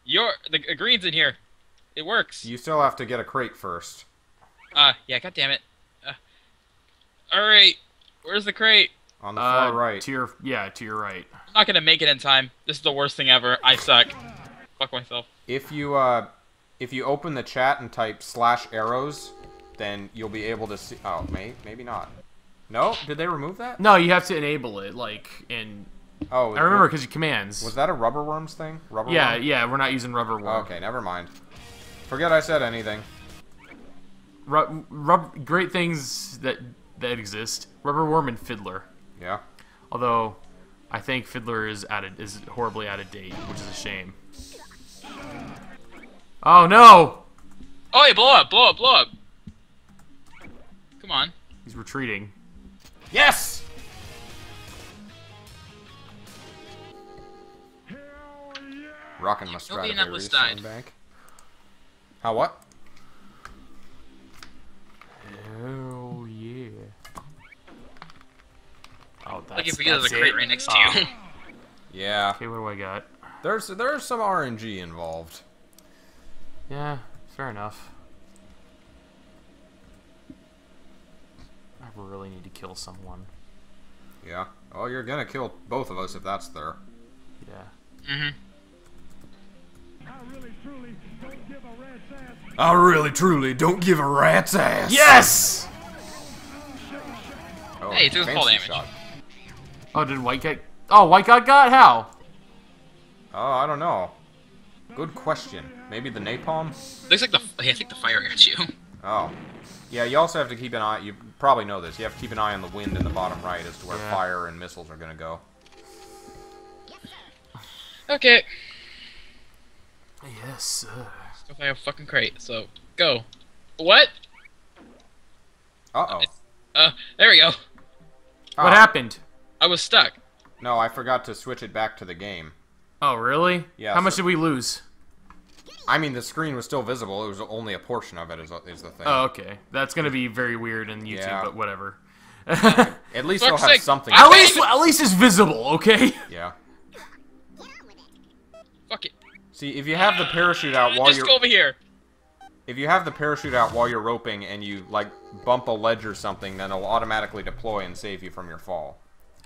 Speaker 1: Your the uh, green's in here. It works.
Speaker 2: You still have to get a crate first.
Speaker 1: Uh, yeah, god damn it. Uh, Alright, where's the crate?
Speaker 2: On the far
Speaker 3: Uh,
Speaker 2: right.
Speaker 3: To your, yeah, to your right.
Speaker 1: I'm not gonna make it in time. This is the worst thing ever. I suck. Fuck myself.
Speaker 2: If you uh, if you open the chat and type slash arrows, then you'll be able to see. Oh, may maybe not. No, did they remove that?
Speaker 3: No, you have to enable it, like, in...
Speaker 2: Oh,
Speaker 3: I remember because you commands.
Speaker 2: Was that a rubber worms thing? Rubber
Speaker 3: Yeah,
Speaker 2: worm?
Speaker 3: yeah, we're not using rubber worm.
Speaker 2: Okay, never mind. Forget I said anything.
Speaker 3: Ru rub great things that that exist. Rubber worm and fiddler.
Speaker 2: Yeah.
Speaker 3: Although, I think fiddler is out of, is horribly out of date, which is a shame. Oh no!
Speaker 1: Oh, hey, blow up, blow up, blow up. Come on.
Speaker 3: He's retreating.
Speaker 2: Yes! Rockin' my
Speaker 1: Nobody in
Speaker 2: Stradivarius
Speaker 1: Atlas died.
Speaker 2: bank. How what?
Speaker 3: Hell yeah. Oh, that's,
Speaker 1: Like if we get
Speaker 3: that's
Speaker 1: a crate
Speaker 3: it?
Speaker 1: right next to
Speaker 3: Oh.
Speaker 1: you.
Speaker 2: Yeah.
Speaker 3: Okay, what do I got?
Speaker 2: There's there's some R N G involved.
Speaker 3: Yeah, fair enough. I really need to kill someone.
Speaker 2: Yeah. Oh, you're gonna kill both of us if that's there.
Speaker 3: Yeah.
Speaker 1: Mm-hmm.
Speaker 2: I really truly don't give a rat's ass.
Speaker 3: Yes!
Speaker 2: Oh,
Speaker 1: Hey, it took fall
Speaker 2: fancy
Speaker 1: damage.
Speaker 2: shot.
Speaker 3: Oh, did White Guy... Oh, White Guy got how?
Speaker 2: Oh, I don't know. Good question. Maybe the napalm?
Speaker 1: Looks like the hey, I think the fire got you.
Speaker 2: Oh. Yeah, you also have to keep an eye... You probably know this. You have to keep an eye on the wind in the bottom right as to where
Speaker 3: Yeah.
Speaker 2: fire and missiles are gonna go.
Speaker 1: Okay.
Speaker 3: Yes, sir.
Speaker 1: Let's go find a fucking crate. So go. What?
Speaker 2: Uh-oh.
Speaker 1: Uh, there we go.
Speaker 3: What
Speaker 2: Ah,
Speaker 3: happened?
Speaker 1: I was stuck.
Speaker 2: No, I forgot to switch it back to the game.
Speaker 3: Oh, really?
Speaker 2: Yeah,
Speaker 3: How much
Speaker 2: so-
Speaker 3: did we lose?
Speaker 2: I mean, the screen was still visible. It was only a portion of it is, is the thing.
Speaker 3: Oh, okay. That's gonna be very weird in YouTube,
Speaker 2: Yeah.
Speaker 3: but whatever.
Speaker 2: At least
Speaker 1: Fuck's
Speaker 2: they'll have
Speaker 1: sake.
Speaker 2: something.
Speaker 3: At least, at least it's visible, okay?
Speaker 2: Yeah.
Speaker 1: Fuck it.
Speaker 2: See, if you have the parachute out while
Speaker 1: Just
Speaker 2: you're...
Speaker 1: go over here.
Speaker 2: If you have the parachute out while you're roping and you, like, bump a ledge or something, then it'll automatically deploy and save you from your fall.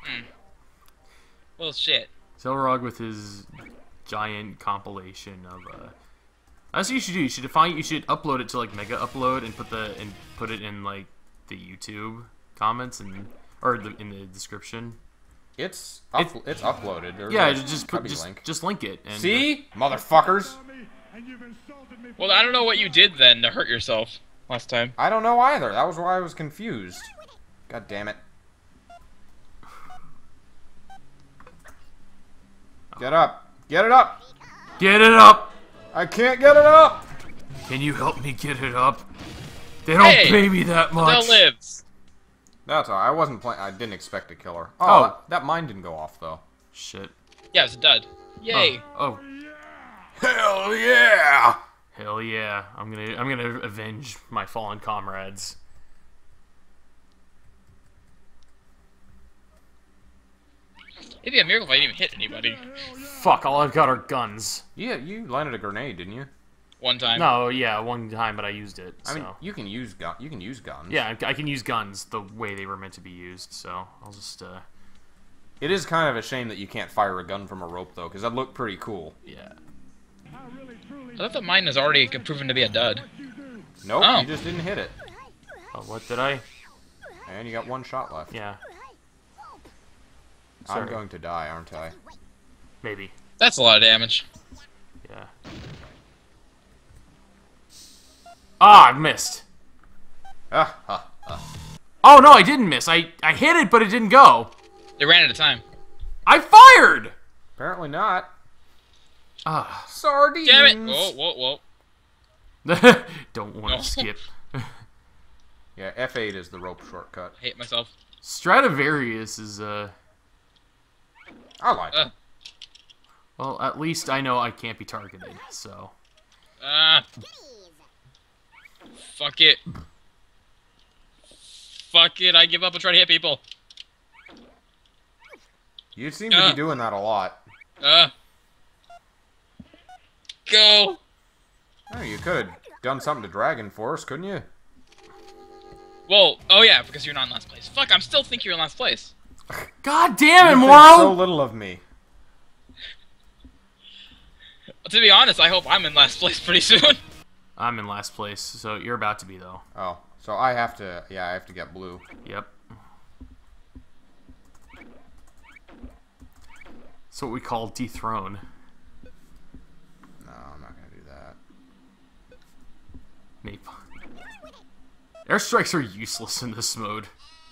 Speaker 1: Well, shit.
Speaker 3: Xelrog with his giant compilation of uh that's what you should do. You should define you should upload it to like mega upload and put the and put it in like the YouTube comments and or the, in the description.
Speaker 2: It's up, it's, uploaded. There's
Speaker 3: Yeah,
Speaker 2: a
Speaker 3: just put
Speaker 2: cubby
Speaker 3: just,
Speaker 2: link.
Speaker 3: just link it. And,
Speaker 2: See? Motherfuckers!
Speaker 1: Well, I don't know what you did then to hurt yourself last time.
Speaker 2: I don't know either. That was why I was confused. God damn it. Get up. Get it up!
Speaker 3: uh, get it up.
Speaker 2: I can't get it up!
Speaker 3: Can you help me get it up? They don't
Speaker 1: Hey,
Speaker 3: pay me that much.
Speaker 1: Still lives.
Speaker 2: That's all right. I wasn't playing. I didn't expect to kill her. Oh,
Speaker 3: Oh.
Speaker 2: That, that mine didn't go off, though.
Speaker 3: Shit.
Speaker 1: Yeah, it's a dud. Yay.
Speaker 3: Oh, oh,
Speaker 2: Hell yeah!
Speaker 3: hell yeah! I'm gonna I'm gonna avenge my fallen comrades.
Speaker 1: It'd be a miracle if I didn't even hit anybody.
Speaker 3: Fuck! All I've got are guns.
Speaker 2: Yeah, you landed a grenade, didn't you?
Speaker 1: One time.
Speaker 3: No, yeah, one time, but I used it.
Speaker 2: I
Speaker 3: So.
Speaker 2: mean, you can use gun. You can use guns.
Speaker 3: Yeah, I I can use guns the way they were meant to be used, so I'll just, uh,
Speaker 2: It is kind of a shame that you can't fire a gun from a rope, though, because that looked pretty cool.
Speaker 3: yeah.
Speaker 1: I thought that mine was already proven to be a dud.
Speaker 2: Nope,
Speaker 1: Oh.
Speaker 2: you just didn't hit it.
Speaker 3: Oh, what did I?
Speaker 2: And you got one shot left.
Speaker 3: Yeah,
Speaker 2: I'm
Speaker 3: sorry.
Speaker 2: going to die, aren't I?
Speaker 3: maybe.
Speaker 1: That's a lot of damage.
Speaker 3: Yeah. Ah, I missed.
Speaker 2: Ah, ah, ah.
Speaker 3: Oh, no, I didn't miss. I, I hit it, but it didn't go.
Speaker 1: They ran out of time.
Speaker 3: I fired!
Speaker 2: Apparently not.
Speaker 3: Ah.
Speaker 2: Sardines!
Speaker 1: Damn it! Whoa, whoa, whoa.
Speaker 3: Don't want to
Speaker 1: No.
Speaker 3: skip.
Speaker 2: Yeah, F eight is the rope shortcut.
Speaker 1: I hate myself.
Speaker 3: Stradivarius is, uh...
Speaker 2: I like
Speaker 1: Uh.
Speaker 2: it.
Speaker 3: Well, at least I know I can't be targeted, so...
Speaker 1: Ah. Fuck it. Fuck it, I give up and try to hit people.
Speaker 2: You seem to
Speaker 1: Uh.
Speaker 2: be doing that a lot.
Speaker 1: Uh. go.
Speaker 2: Oh, you could have done something to Dragon Force, couldn't you?
Speaker 1: Well, oh yeah, because you're not in last place. Fuck, I'm still thinking you're in last place.
Speaker 3: God damn it,
Speaker 2: You think
Speaker 3: Moro!
Speaker 2: so little of me.
Speaker 1: To be honest, I hope I'm in last place pretty soon.
Speaker 3: I'm in last place, so you're about to be though.
Speaker 2: Oh, so I have to, yeah, I have to get blue.
Speaker 3: Yep. That's what we call dethrone.
Speaker 2: No, I'm not gonna do that.
Speaker 3: Maybe. Airstrikes are useless in this mode.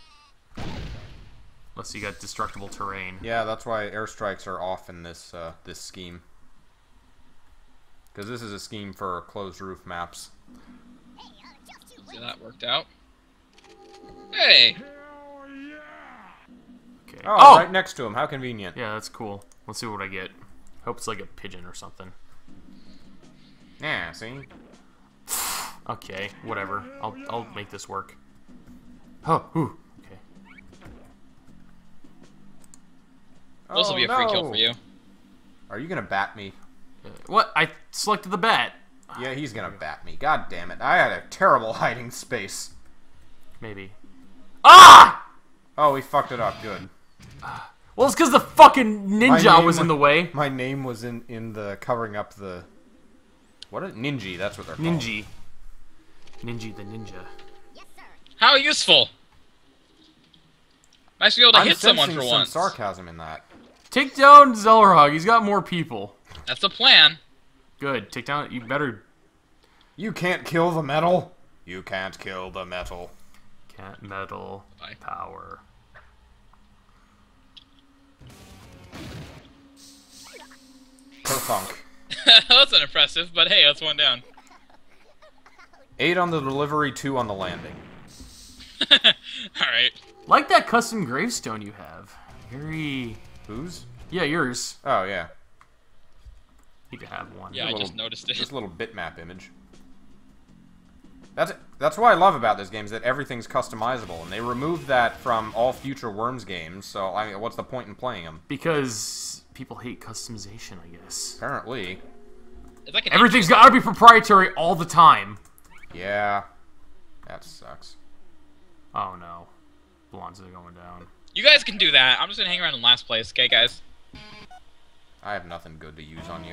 Speaker 3: Unless you got destructible terrain.
Speaker 2: Yeah, that's why airstrikes are off in this uh, this scheme. Because this is a scheme for closed roof maps.
Speaker 1: See, that worked out. Hey!
Speaker 3: Okay.
Speaker 2: Oh,
Speaker 3: Oh!
Speaker 2: right next to him. How convenient.
Speaker 3: Yeah, that's cool. Let's see what I get. Hope it's like a pigeon or something.
Speaker 2: Yeah, see?
Speaker 3: Okay, whatever. I'll I'll make this work. Oh, ooh. Okay.
Speaker 1: This will
Speaker 2: Oh,
Speaker 1: be a free kill
Speaker 2: no.
Speaker 1: for you.
Speaker 2: Are you gonna bat me?
Speaker 3: Uh, what? I selected the bat.
Speaker 2: Yeah, he's gonna bat me. God damn it. I had a terrible hiding space.
Speaker 3: Maybe. Ah!
Speaker 2: Oh, he fucked it up. Good.
Speaker 3: Well, it's because the fucking
Speaker 2: My
Speaker 3: ninja
Speaker 2: name
Speaker 3: was in the way.
Speaker 2: My name was in, in the covering up the... What? A, ninja, that's what they're called.
Speaker 3: Ninja. Ninja the ninja.
Speaker 1: How useful! Nice to be able to
Speaker 2: I'm
Speaker 1: hit someone
Speaker 2: sensing
Speaker 1: for
Speaker 2: some
Speaker 1: once.
Speaker 2: sarcasm in that.
Speaker 3: Take down Xelrog. He's got more people.
Speaker 1: That's the plan.
Speaker 3: Good. Take down... You better...
Speaker 2: You can't kill the metal. You can't kill the metal.
Speaker 3: Can't meddle.
Speaker 1: Bye.
Speaker 3: Power.
Speaker 2: Kerfunk.
Speaker 1: That's unimpressive, but hey, that's one down.
Speaker 2: Eight on the delivery, two on the landing.
Speaker 1: Alright.
Speaker 3: Like that custom gravestone you have. Very...
Speaker 2: Whose?
Speaker 3: Yeah, yours.
Speaker 2: Oh, yeah.
Speaker 3: Need to have one.
Speaker 1: Yeah, I
Speaker 2: little-
Speaker 1: just noticed it.
Speaker 2: Just a little bitmap image. That's that's what I love about this game, is that everything's customizable, and they removed that from all future Worms games, so I mean, what's the point in playing them?
Speaker 3: Because people hate customization, I guess.
Speaker 2: Apparently.
Speaker 1: It's like an
Speaker 3: Everything's gotta be proprietary all the time.
Speaker 2: Yeah. That sucks.
Speaker 3: Oh no. Blondes are going down.
Speaker 1: You guys can do that. I'm just gonna hang around in last place, okay, guys?
Speaker 2: I have nothing good to use on you.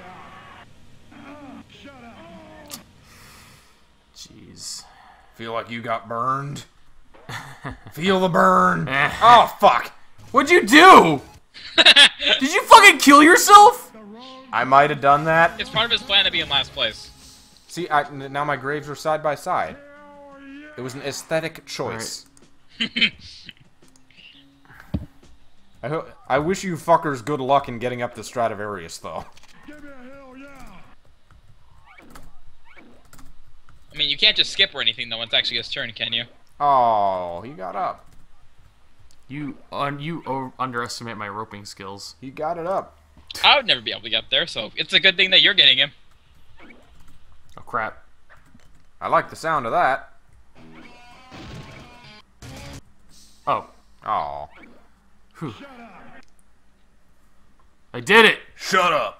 Speaker 3: Jeez.
Speaker 2: Feel like you got burned? Feel the burn!
Speaker 3: Eh.
Speaker 2: Oh, fuck!
Speaker 3: What'd you do? Did you fucking kill yourself?
Speaker 2: I might have done that.
Speaker 1: It's part of his plan to be in last place.
Speaker 2: See, I, n- now my graves are side by side. It was an aesthetic choice. I, ho I wish you fuckers good luck in getting up to Stradivarius, though.
Speaker 1: I mean, you can't just skip or anything, though, when it's actually his turn, can you?
Speaker 2: Oh, he got up.
Speaker 3: You un you o underestimate my roping skills.
Speaker 2: He got it up.
Speaker 1: I would never be able to get up there, so it's a good thing that you're getting him.
Speaker 3: Oh crap.
Speaker 2: I like the sound of that.
Speaker 3: Oh.
Speaker 2: Oh.
Speaker 3: Whew. I did it!
Speaker 2: Shut up!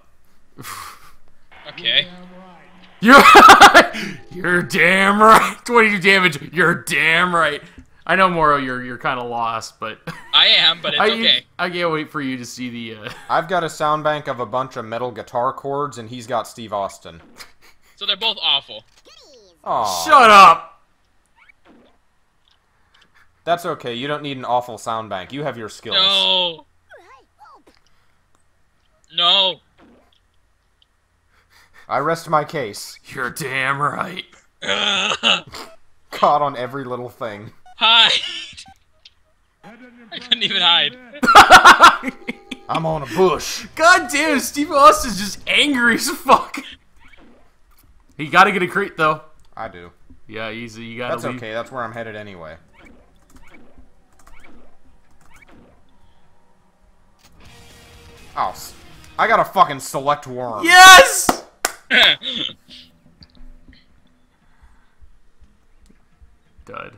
Speaker 1: Okay.
Speaker 3: You're You're damn right. twenty-two damage. You're damn right. I know, Moro, you're you're kind of lost, but
Speaker 1: I am, but it's
Speaker 3: I,
Speaker 1: okay.
Speaker 3: I can't wait for you to see the. Uh...
Speaker 2: I've got a sound bank of a bunch of metal guitar chords, and he's got Steve Austin.
Speaker 1: So they're both awful.
Speaker 2: Aw.
Speaker 3: Shut up.
Speaker 2: That's okay. You don't need an awful sound bank. You have your skills.
Speaker 1: No. No.
Speaker 2: I rest my case.
Speaker 3: You're damn right.
Speaker 2: Caught on every little thing.
Speaker 1: Hide. I couldn't even hide.
Speaker 2: I'm on a bush.
Speaker 3: God damn, Steve Austin's just angry as fuck. He gotta get a crate though.
Speaker 2: I do.
Speaker 3: Yeah, easy. You gotta
Speaker 2: That's
Speaker 3: leave.
Speaker 2: okay. That's where I'm headed anyway. Oh, s- I got a fucking select worm.
Speaker 3: Yes! Dud.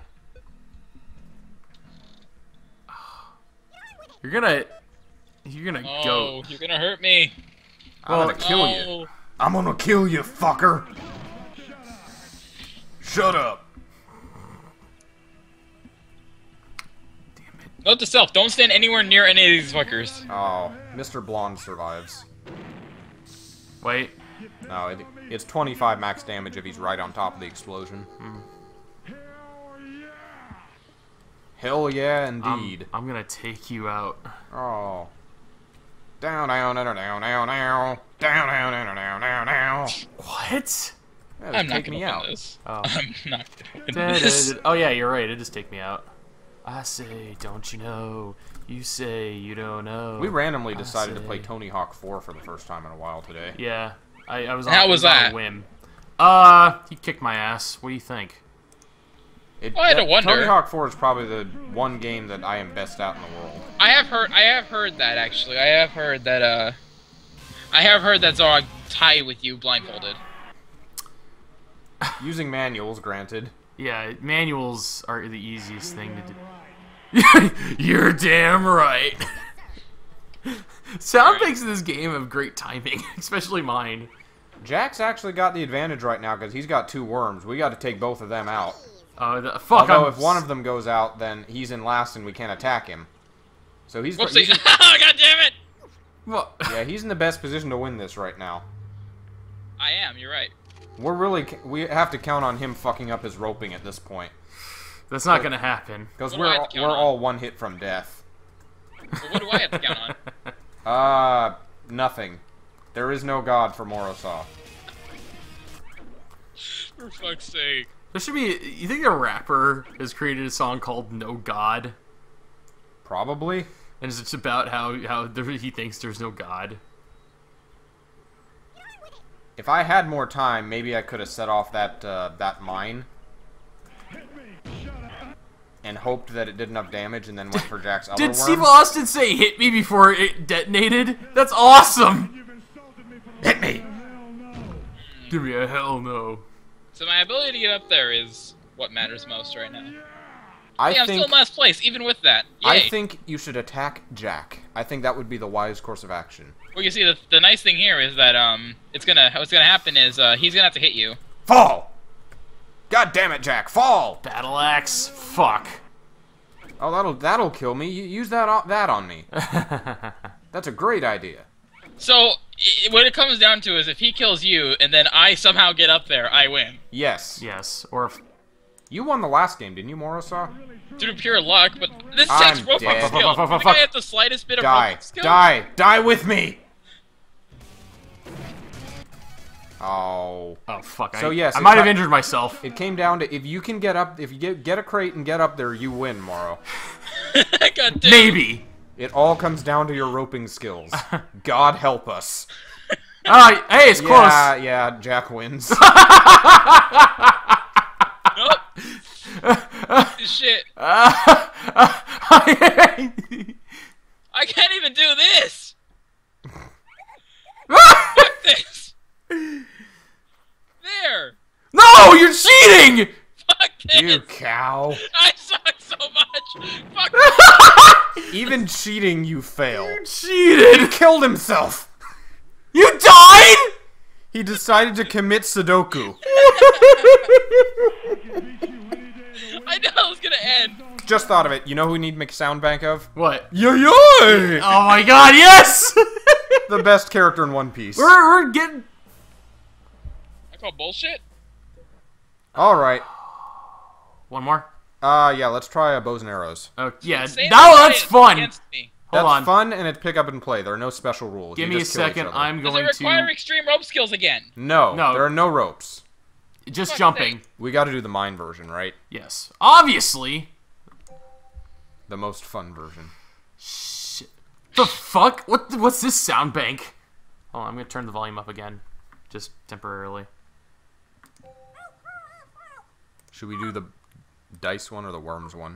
Speaker 3: You're gonna... You're gonna
Speaker 1: Oh,
Speaker 3: go.
Speaker 1: you're gonna hurt me.
Speaker 2: I'm
Speaker 3: Well,
Speaker 2: gonna kill you.
Speaker 1: Oh.
Speaker 2: I'm gonna kill you, fucker. Shut up.
Speaker 1: Note to self, don't stand anywhere near any of these fuckers.
Speaker 2: Oh, Mister Blonde survives.
Speaker 3: Wait.
Speaker 2: No, it, it's twenty-five max damage if he's right on top of the explosion.
Speaker 3: Hmm.
Speaker 2: Hell yeah, indeed.
Speaker 3: I'm, I'm gonna take you out.
Speaker 2: Oh. Down, down, down, down, down, down, down, down, down, down, down, down.
Speaker 3: What?
Speaker 2: Yeah,
Speaker 1: I'm not
Speaker 2: take
Speaker 1: gonna
Speaker 2: me
Speaker 1: win
Speaker 2: out.
Speaker 1: this.
Speaker 3: Oh.
Speaker 1: I'm not gonna win
Speaker 3: Da, da,
Speaker 1: this.
Speaker 3: da. Oh yeah, you're right. It just take me out. I say, don't you know? You say you don't know.
Speaker 2: We randomly
Speaker 3: I
Speaker 2: decided to
Speaker 3: say-
Speaker 2: play Tony Hawk four for the first time in a while today.
Speaker 3: Yeah, I, I was. On,
Speaker 1: How
Speaker 3: it
Speaker 1: was
Speaker 3: on
Speaker 1: that?
Speaker 3: a whim. Uh, he kicked my ass. What do you think?
Speaker 2: It,
Speaker 1: Well, I had to
Speaker 2: that-
Speaker 1: wonder.
Speaker 2: Tony Hawk four is probably the one game that I am best at in the world.
Speaker 1: I have heard. I have heard that actually. I have heard that. Uh, I have heard that Zog tie with you blindfolded.
Speaker 2: Using manuals, granted.
Speaker 3: Yeah, manuals are the easiest thing to do. You're damn right. Sound banks in this game have great timing, especially mine.
Speaker 2: Jack's actually got the advantage right now because he's got two worms. We got to take both of them out.
Speaker 3: Uh, the, fuck.
Speaker 2: Although
Speaker 3: I'm,
Speaker 2: if one of them goes out, then he's in last and we can't attack him. So he's,
Speaker 1: Whoopsie!
Speaker 2: he's in,
Speaker 1: God damn it!
Speaker 3: Well,
Speaker 2: yeah, he's in the best position to win this right now.
Speaker 1: I am. You're right.
Speaker 2: We're really we have to count on him fucking up his roping at this point
Speaker 3: that's not gonna happen.
Speaker 2: because
Speaker 1: What do I
Speaker 2: we're
Speaker 1: have
Speaker 2: all,
Speaker 1: to
Speaker 2: we're
Speaker 1: count on?
Speaker 2: all one hit from death.
Speaker 1: But what do I have to count on?
Speaker 2: Uh, nothing. There is no god for Morrowsaw.
Speaker 1: For fuck's sake.
Speaker 3: There should be. You think a rapper has created a song called "No God,"
Speaker 2: Probably.
Speaker 3: and it's about how how there, he thinks there's no God.
Speaker 2: If I had more time, maybe I could have set off that uh, that mine and hoped that it did enough damage, and then went for Jack's other
Speaker 3: Did
Speaker 2: worm.
Speaker 3: Steve Austin say "hit me" before it detonated? That's awesome.
Speaker 2: Hit me!
Speaker 3: Give me a hell no.
Speaker 1: So my ability to get up there is what matters most right now.
Speaker 2: I
Speaker 1: Hey, I'm
Speaker 2: think
Speaker 1: still in last place, even with that. Yay.
Speaker 2: I think you should attack Jack. I think that would be the wise course of action.
Speaker 1: Well, you see, the, the nice thing here is that um, it's gonna what's gonna happen is uh, he's gonna have to hit you.
Speaker 2: Fall! God damn it, Jack! Fall!
Speaker 3: Battle axe. Fuck.
Speaker 2: Oh, that'll that'll kill me. You use that on, that on me. That's a great idea.
Speaker 1: So I what it comes down to is if he kills you and then I somehow get up there, I win.
Speaker 2: Yes.
Speaker 3: Yes. Or if
Speaker 2: You won the last game, didn't you, Morrowsaw?
Speaker 1: Due to pure luck, but this
Speaker 2: I'm
Speaker 1: takes roping
Speaker 2: dead.
Speaker 1: skill.
Speaker 3: Fuck, fuck,
Speaker 1: I
Speaker 3: fuck,
Speaker 1: think I
Speaker 3: fuck.
Speaker 1: have the slightest bit of
Speaker 2: Die.
Speaker 1: roping skill.
Speaker 2: Die. Die with me! Oh.
Speaker 3: oh fuck.
Speaker 2: So
Speaker 3: I,
Speaker 2: yes,
Speaker 3: I
Speaker 2: it
Speaker 3: might have
Speaker 2: got-
Speaker 3: injured myself.
Speaker 2: It came down to if you can get up, if you get get a crate and get up there, you win, Morrow.
Speaker 1: God damn.
Speaker 3: Maybe.
Speaker 2: It all comes down to your roping skills. God help us.
Speaker 3: Ah, hey, it's close.
Speaker 2: Yeah, yeah, Jack wins.
Speaker 1: Nope. Shit.
Speaker 3: I
Speaker 1: I can't even do this. Fuck this. There.
Speaker 3: No, you're cheating.
Speaker 1: Fuck this.
Speaker 2: You cow.
Speaker 1: I suck so much. Fuck.
Speaker 2: Even cheating, you fail.
Speaker 3: Cheated.
Speaker 2: Killed himself.
Speaker 3: You died.
Speaker 2: He decided to commit Sudoku.
Speaker 1: I know it was gonna end.
Speaker 2: Just thought of it. You know who we need to make a sound bank of?
Speaker 3: What?
Speaker 2: Yo yo!
Speaker 3: Oh my god, yes!
Speaker 2: The best character in One Piece.
Speaker 3: we're, we're getting...
Speaker 1: I call bullshit.
Speaker 2: Alright.
Speaker 3: One more?
Speaker 2: Uh, yeah, let's try uh, bows and arrows.
Speaker 3: Oh, yeah.
Speaker 1: Say
Speaker 3: Now
Speaker 1: the
Speaker 3: that's
Speaker 1: science
Speaker 3: fun.
Speaker 1: against me.
Speaker 3: Hold
Speaker 2: That's
Speaker 3: on.
Speaker 2: fun, and it's pick up and play. There are no special rules.
Speaker 3: Give
Speaker 2: You
Speaker 3: me a
Speaker 2: just kill each
Speaker 3: second.
Speaker 2: other.
Speaker 3: I'm
Speaker 1: Does
Speaker 3: going
Speaker 1: it require
Speaker 3: to...
Speaker 1: extreme rope skills again?
Speaker 2: No,
Speaker 3: No.
Speaker 2: there are no ropes.
Speaker 3: Just
Speaker 1: Fuck's
Speaker 3: jumping.
Speaker 1: sake.
Speaker 2: We gotta do the mine version, right?
Speaker 3: Yes. Obviously.
Speaker 2: The most fun version.
Speaker 3: Shit. The fuck? What? What's this sound bank? Oh, I'm gonna turn the volume up again. Just temporarily.
Speaker 2: Should we do the dice one or the worms one?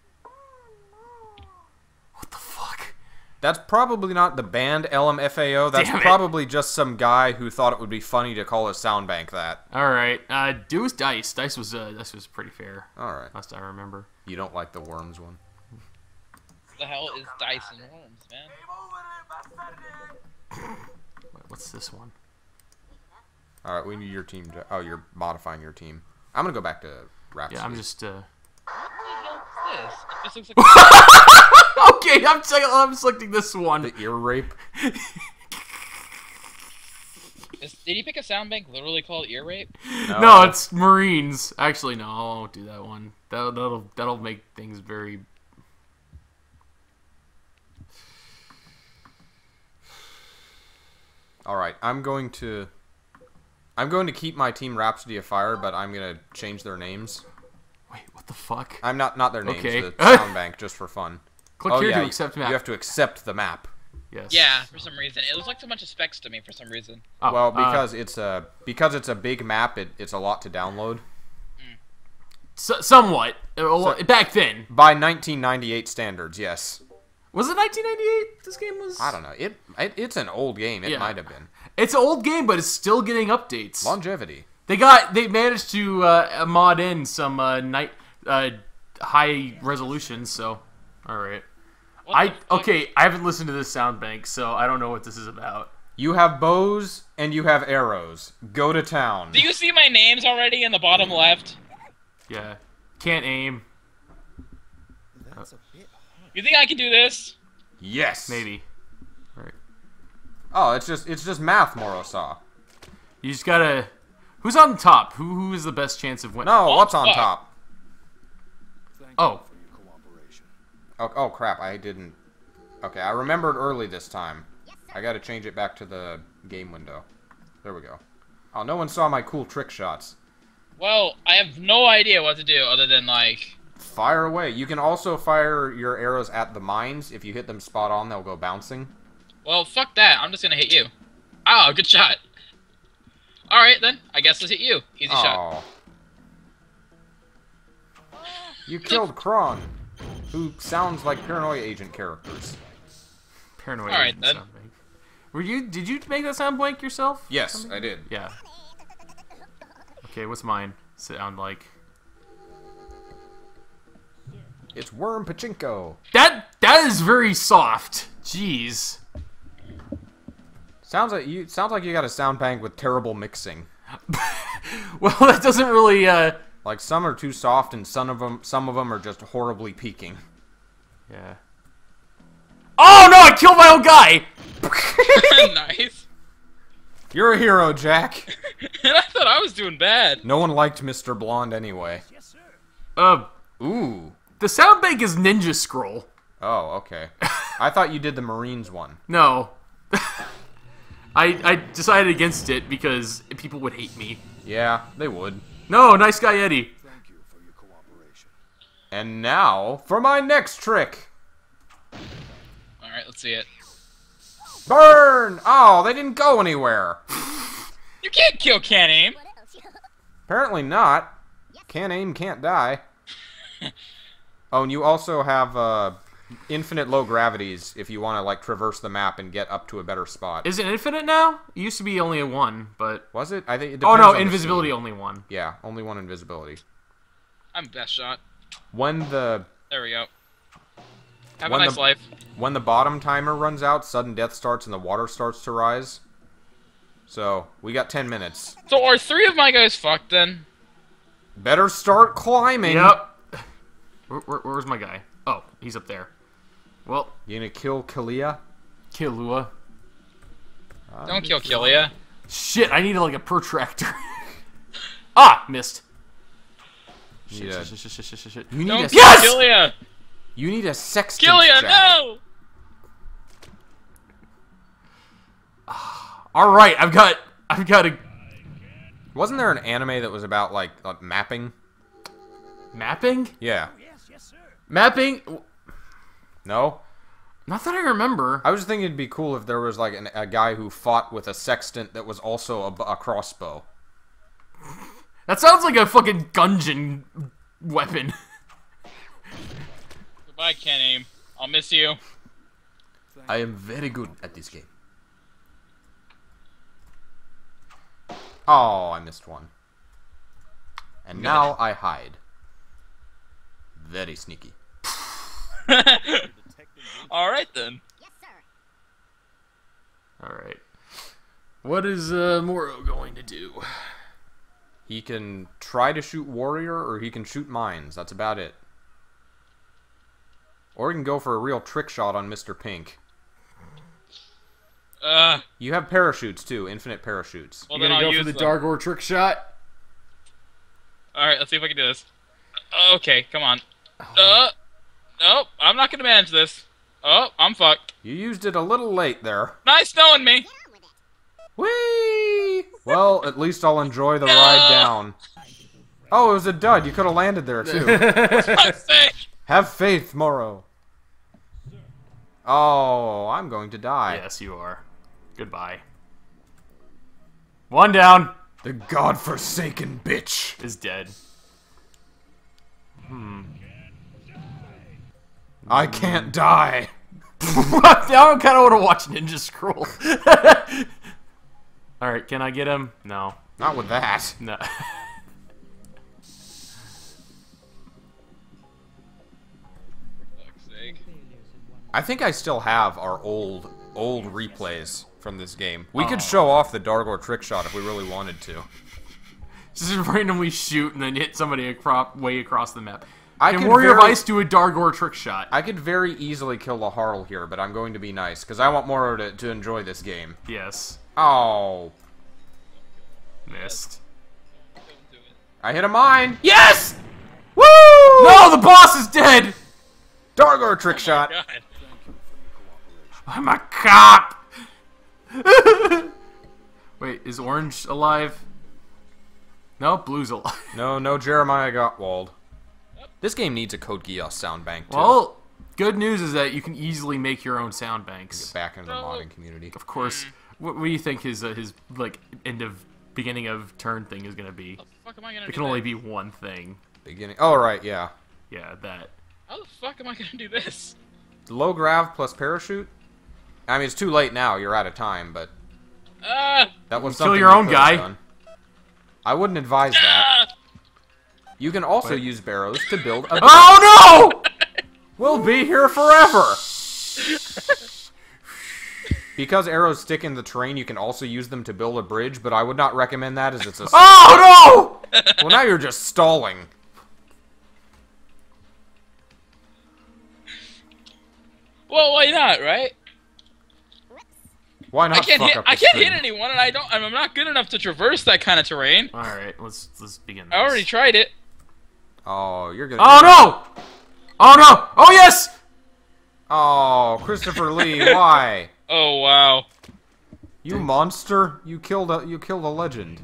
Speaker 3: What the fuck?
Speaker 2: That's probably not the band L M F A O. That's
Speaker 3: Damn it.
Speaker 2: probably just some guy who thought it would be funny to call a sound bank that.
Speaker 3: Alright. Uh, do is dice. Dice was, uh, dice was pretty fair.
Speaker 2: Alright.
Speaker 3: Last I remember.
Speaker 2: You don't like the worms one?
Speaker 1: What the hell is dice and worms, man?
Speaker 3: Wait, what's this one?
Speaker 2: All right, we need your team to. Oh, you're modifying your team. I'm gonna go back to Rhapsody.
Speaker 3: Yeah, I'm just. Uh...
Speaker 1: What the hell is this? It just looks like.
Speaker 3: Okay, I'm I'm selecting this one.
Speaker 2: The ear rape.
Speaker 1: Is, did he pick a sound bank literally called ear rape?
Speaker 2: No.
Speaker 3: No, it's Marines. Actually, no, I won't do that one. That'll that'll that'll make things very.
Speaker 2: All right, I'm going to. I'm going to keep my team Rhapsody of Fire, but I'm gonna change their names.
Speaker 3: Wait, what the fuck?
Speaker 2: I'm not not their names.
Speaker 3: Okay.
Speaker 2: The sound bank, just for fun.
Speaker 3: Click
Speaker 2: oh,
Speaker 3: here
Speaker 2: yeah,
Speaker 3: to accept map.
Speaker 2: You have to accept the map.
Speaker 3: Yes.
Speaker 1: Yeah, for some reason. It looks like a bunch of specs to me for some reason.
Speaker 3: Oh,
Speaker 2: well,
Speaker 3: uh,
Speaker 2: because it's a because it's a big map, it, it's a lot to download.
Speaker 3: so, somewhat. Uh,
Speaker 2: So-
Speaker 3: Back then.
Speaker 2: By nineteen ninety-eight standards, yes.
Speaker 3: Was it nineteen ninety-eight? This game was.
Speaker 2: I don't know. It, it it's an old game. It
Speaker 3: Yeah.
Speaker 2: might have been.
Speaker 3: It's an old game, but it's still getting updates.
Speaker 2: Longevity.
Speaker 3: They got. They managed to uh, mod in some uh, night uh, high resolution. So, all right.
Speaker 1: What
Speaker 3: I
Speaker 1: the fuck?
Speaker 3: okay. I haven't listened to this sound bank, so I don't know what this is about.
Speaker 2: You have bows and you have arrows. Go to town.
Speaker 1: Do you see my names already in the bottom left?
Speaker 3: Yeah. Can't aim.
Speaker 4: That's a bit
Speaker 1: You think I can do this?
Speaker 2: Yes.
Speaker 3: Maybe. All right.
Speaker 2: Oh, it's just it's just math, Morrowsaw.
Speaker 3: You just gotta. Who's on top? Who who is the best chance of winning?
Speaker 2: No,
Speaker 1: Oh,
Speaker 2: what's on
Speaker 1: fuck.
Speaker 2: top?
Speaker 3: Oh.
Speaker 2: Oh, oh crap! I didn't. Okay, I remembered early this time. I got to change it back to the game window. There we go. Oh, no one saw my cool trick shots.
Speaker 1: Well, I have no idea what to do other than, like...
Speaker 2: Fire away. You can also fire your arrows at the mines. If you hit them spot on, they'll go bouncing.
Speaker 1: Well, fuck that. I'm just gonna hit you. Oh, good shot. Alright, then. I guess let's hit you. Easy shot.
Speaker 2: Oh. You killed Kron, who sounds like Paranoia Agent characters.
Speaker 3: Paranoid.
Speaker 1: All right,
Speaker 3: agent
Speaker 1: then.
Speaker 3: sound bank. Were you? Did you make that sound blank yourself?
Speaker 2: Yes, I did.
Speaker 3: Yeah. Okay, what's mine sound like?
Speaker 2: It's Worm Pachinko.
Speaker 3: That that is very soft. Jeez.
Speaker 2: Sounds like you. Sounds like you got a sound bank with terrible mixing.
Speaker 3: Well, that doesn't really. Uh.
Speaker 2: Like some are too soft, and some of them, some of them are just horribly peaking.
Speaker 3: Yeah. Oh no! I killed my own guy.
Speaker 1: Nice.
Speaker 2: You're a hero, Jack.
Speaker 1: And I thought I was doing bad.
Speaker 2: No one liked Mister Blonde anyway.
Speaker 3: Uh.
Speaker 2: Ooh.
Speaker 3: The sound bank is Ninja Scroll.
Speaker 2: Oh, okay. I thought you did the Marines one.
Speaker 3: No. I I decided against it because people would hate me.
Speaker 2: Yeah, they would.
Speaker 3: No, nice guy Eddie.
Speaker 4: Thank you for your cooperation.
Speaker 2: And now for my next trick.
Speaker 1: Alright, let's see it.
Speaker 2: Burn! Oh, they didn't go anywhere.
Speaker 1: You can't kill Can't Aim.
Speaker 2: Apparently not. Can't aim, can't die. Oh, and you also have uh, infinite low gravities if you want to like traverse the map and get up to a better spot.
Speaker 3: Is it infinite now? It used to be only a one, but
Speaker 2: Was it? I think it
Speaker 3: oh
Speaker 2: depends
Speaker 3: no,
Speaker 2: on the
Speaker 3: invisibility
Speaker 2: scene.
Speaker 3: only one.
Speaker 2: Yeah, only one invisibility.
Speaker 1: I'm best shot.
Speaker 2: When the
Speaker 1: There we go. Have
Speaker 2: When
Speaker 1: a nice
Speaker 2: the-
Speaker 1: life.
Speaker 2: when the bottom timer runs out, sudden death starts and the water starts to rise. So we got ten minutes.
Speaker 1: So are three of my guys fucked then?
Speaker 2: Better start climbing.
Speaker 3: Yep. Where, where, where's my guy? Oh, he's up there. Well,
Speaker 2: You gonna kill Kalia?
Speaker 3: Killua.
Speaker 1: Don't kill Killia.
Speaker 3: Shit, I needed like a protractor. Ah, missed.
Speaker 2: You
Speaker 3: Shit,
Speaker 2: need a,
Speaker 3: shit, shit, shit, shit, shit, shit.
Speaker 2: you need
Speaker 1: Don't
Speaker 2: a
Speaker 1: kill
Speaker 3: Yes!
Speaker 1: Killia!
Speaker 2: you need a sextant.
Speaker 1: Killia,
Speaker 2: Jack.
Speaker 1: no!
Speaker 3: All right, I've got, I've got a
Speaker 2: Wasn't there an anime that was about like, like mapping?
Speaker 3: mapping.
Speaker 2: Yeah.
Speaker 3: Mapping.
Speaker 2: No.
Speaker 3: Not that I remember.
Speaker 2: I was just thinking it'd be cool if there was like an, a guy who fought with a sextant that was also a, b- a crossbow.
Speaker 3: That sounds like a fucking Gungeon weapon.
Speaker 1: Goodbye, Can't Aim. I'll miss you.
Speaker 2: I am very good at this game. Oh, I missed one. And now I hide. Very sneaky.
Speaker 1: Alright then.
Speaker 3: All right. What is uh, Moro going to do?
Speaker 2: He can try to shoot warrior, or he can shoot mines. That's about it. Or he can go for a real trick shot on Mister Pink.
Speaker 1: Uh,
Speaker 2: You have parachutes, too. Infinite parachutes.
Speaker 1: well,
Speaker 3: You're
Speaker 1: then
Speaker 3: gonna
Speaker 1: I'll
Speaker 3: go
Speaker 1: use
Speaker 3: for the
Speaker 1: them.
Speaker 3: Dargor trick shot?
Speaker 1: Alright, let's see if I can do this. Okay, come on. Uh, nope, I'm not gonna manage this. Oh, I'm fucked.
Speaker 2: You used it a little late there.
Speaker 1: Nice knowing me!
Speaker 2: Whee! Well, at least I'll enjoy the
Speaker 1: No!
Speaker 2: ride down. Oh, it was a dud. You could have landed there, too.
Speaker 1: For fuck's sake!
Speaker 2: Have faith, Morrow. Oh, I'm going to die.
Speaker 3: Yes, you are. Goodbye. One down.
Speaker 2: The godforsaken bitch.
Speaker 3: Is dead.
Speaker 2: I can't die.
Speaker 3: I kind of want to watch Ninja Scroll. Alright, can I get him? No.
Speaker 2: Not with that.
Speaker 3: No.
Speaker 1: Fuck's sake.
Speaker 2: I think I still have our old, old replays from this game. We
Speaker 3: Oh.
Speaker 2: could show off the Dargor trick shot if we really wanted to.
Speaker 3: Just randomly shoot and then hit somebody across, way across the map.
Speaker 2: I
Speaker 3: Can
Speaker 2: could
Speaker 3: Warrior of
Speaker 2: very-
Speaker 3: Ice do a Dargor trick shot?
Speaker 2: I could very easily kill the Harl here, but I'm going to be nice, because I want Morrow to, to enjoy this game.
Speaker 3: Yes.
Speaker 2: Oh.
Speaker 3: Missed.
Speaker 1: Don't do it.
Speaker 2: I hit a mine.
Speaker 3: Yes!
Speaker 2: Woo!
Speaker 3: No, the boss is dead!
Speaker 2: Dargor trick shot.
Speaker 1: God.
Speaker 3: I'm a cop! Wait, is Orange alive? No, Blue's alive.
Speaker 2: No, no Jeremiah Gottwald. This game needs a Code Geass sound bank, too.
Speaker 3: Well, good news is that you can easily make your own sound banks.
Speaker 2: Back into the
Speaker 1: No.
Speaker 2: modding community.
Speaker 3: Of course. What, what do you think his uh, his like end of beginning of turn thing is gonna be?
Speaker 1: How the fuck am I gonna
Speaker 3: It
Speaker 1: do
Speaker 3: can only
Speaker 1: that?
Speaker 3: be one thing.
Speaker 2: Beginning. Oh, right, yeah.
Speaker 3: Yeah, that.
Speaker 1: How the fuck am I gonna do this?
Speaker 2: Low grav plus parachute? I mean, it's too late now. You're out of time, but
Speaker 1: Ah!
Speaker 2: that was
Speaker 3: Kill
Speaker 2: something
Speaker 3: your
Speaker 2: you
Speaker 3: own
Speaker 2: could have
Speaker 3: guy.
Speaker 2: done. I wouldn't advise that.
Speaker 1: Ah!
Speaker 2: You can also
Speaker 3: Wait.
Speaker 2: use barrows to build a...
Speaker 3: Oh no!
Speaker 2: We'll be here forever! Because arrows stick in the terrain, you can also use them to build a bridge, but I would not recommend that as it's a...
Speaker 3: Oh no!
Speaker 2: Well, now you're just stalling.
Speaker 1: Well, why not, right?
Speaker 2: Why not
Speaker 1: I can't
Speaker 2: fuck
Speaker 1: hit.
Speaker 2: up
Speaker 1: I
Speaker 2: the
Speaker 1: can't
Speaker 2: stream?
Speaker 1: hit anyone, and I don't. I'm not good enough to traverse that kind of terrain.
Speaker 3: All right, let's let's begin.
Speaker 1: I already
Speaker 3: this.
Speaker 1: tried it.
Speaker 2: Oh, you're gonna...
Speaker 3: Oh no! Oh no! Oh yes!
Speaker 2: Oh, Christopher Lee, why?
Speaker 1: Oh wow.
Speaker 2: You monster! You killed a you killed a legend.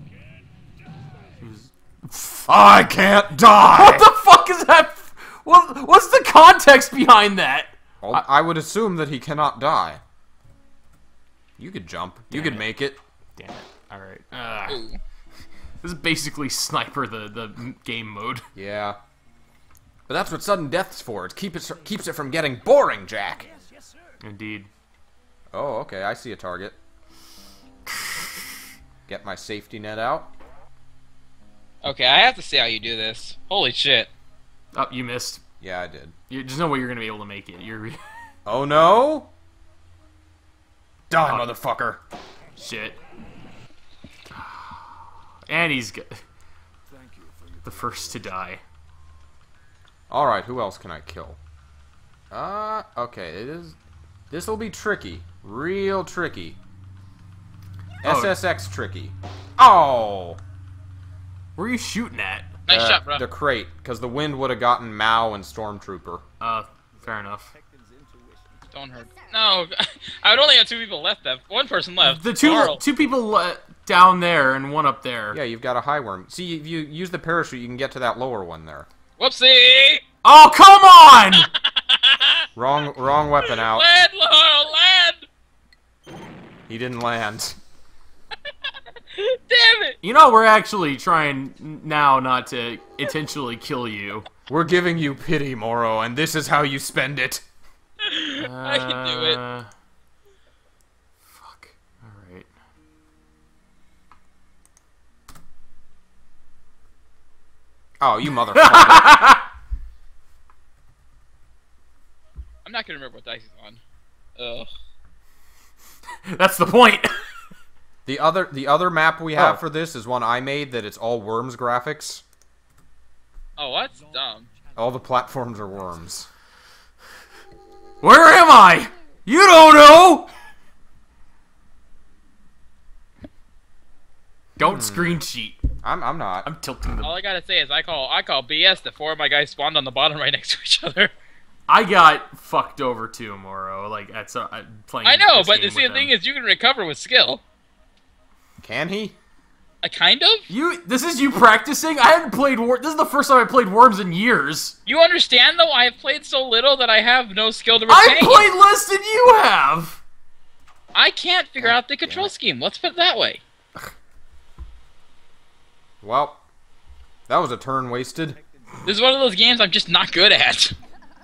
Speaker 2: I can't die.
Speaker 3: What the fuck is that? What what's the context behind that?
Speaker 2: Well, I would assume that he cannot die. You could jump. You
Speaker 3: Damn
Speaker 2: could
Speaker 3: it.
Speaker 2: make it.
Speaker 3: Damn it! All right. Uh,
Speaker 1: Ooh.
Speaker 3: this is basically sniper the the game mode.
Speaker 2: Yeah. But that's what sudden death's for. It keeps it keeps it from getting boring, Jack.
Speaker 3: Indeed.
Speaker 2: Oh, okay. I see a target. Get my safety net out.
Speaker 1: Okay, I have to see how you do this. Holy shit.
Speaker 3: Oh, you missed.
Speaker 2: Yeah, I did.
Speaker 3: You, there's no way you're gonna be able to make it. You're
Speaker 2: Oh no! Die,
Speaker 3: Oh.
Speaker 2: motherfucker!
Speaker 3: shit. And he's good. The first to die.
Speaker 2: Alright, who else can I kill? Uh, okay, it is... This'll be tricky. Real tricky.
Speaker 3: Oh.
Speaker 2: S S X tricky. Oh!
Speaker 3: Where are you shooting at?
Speaker 1: Nice
Speaker 2: Uh,
Speaker 1: shot, bro.
Speaker 2: The crate, because the wind would have gotten Mao and Stormtrooper.
Speaker 3: Uh, fair enough.
Speaker 1: Don't hurt. No, I would only have two people left. That one person left.
Speaker 3: The two
Speaker 1: Carl.
Speaker 3: two people uh, down there and one up there.
Speaker 2: Yeah, you've got a high worm. See, if you use the parachute, you can get to that lower one there.
Speaker 1: Whoopsie!
Speaker 3: Oh, come on!
Speaker 2: Wrong, wrong weapon out.
Speaker 1: Land, Laurel, land!
Speaker 2: He didn't land.
Speaker 1: Damn it!
Speaker 3: You know, we're actually trying n- now not to intentionally kill you.
Speaker 2: We're giving you pity, Morrow, and this is how you spend it.
Speaker 1: I can do it.
Speaker 3: Uh, Fuck. Alright.
Speaker 2: Oh, you motherfucker.
Speaker 1: I'm not gonna remember what dice he's on. Ugh.
Speaker 3: That's the point!
Speaker 2: The other the other map we have
Speaker 3: Oh.
Speaker 2: for this is one I made that it's all Worms graphics.
Speaker 1: Oh, that's dumb.
Speaker 2: All the platforms are Worms.
Speaker 3: Where am I? You don't know! Don't screen cheat.
Speaker 2: I'm I'm not.
Speaker 3: I'm tilting the...
Speaker 1: All I gotta say is I call I call B S that four of my guys spawned on the bottom right next to each other.
Speaker 3: I got fucked over too, Morrow. Like, at, so, at playing
Speaker 1: I know,
Speaker 3: this
Speaker 1: but
Speaker 3: game
Speaker 1: the see,
Speaker 3: with
Speaker 1: the thing
Speaker 3: them.
Speaker 1: is, you can recover with skill.
Speaker 2: Can he?
Speaker 1: Uh, kind of.
Speaker 3: You, this is you practicing? I haven't played Wor- This is the first time I played Worms in years.
Speaker 1: You understand though? I have played so little that I have no skill to
Speaker 3: I
Speaker 1: retain.
Speaker 3: played less than you have!
Speaker 1: I can't figure out the control scheme. Let's put it that way.
Speaker 2: Well, that was a turn wasted.
Speaker 1: This is one of those games I'm just not good at.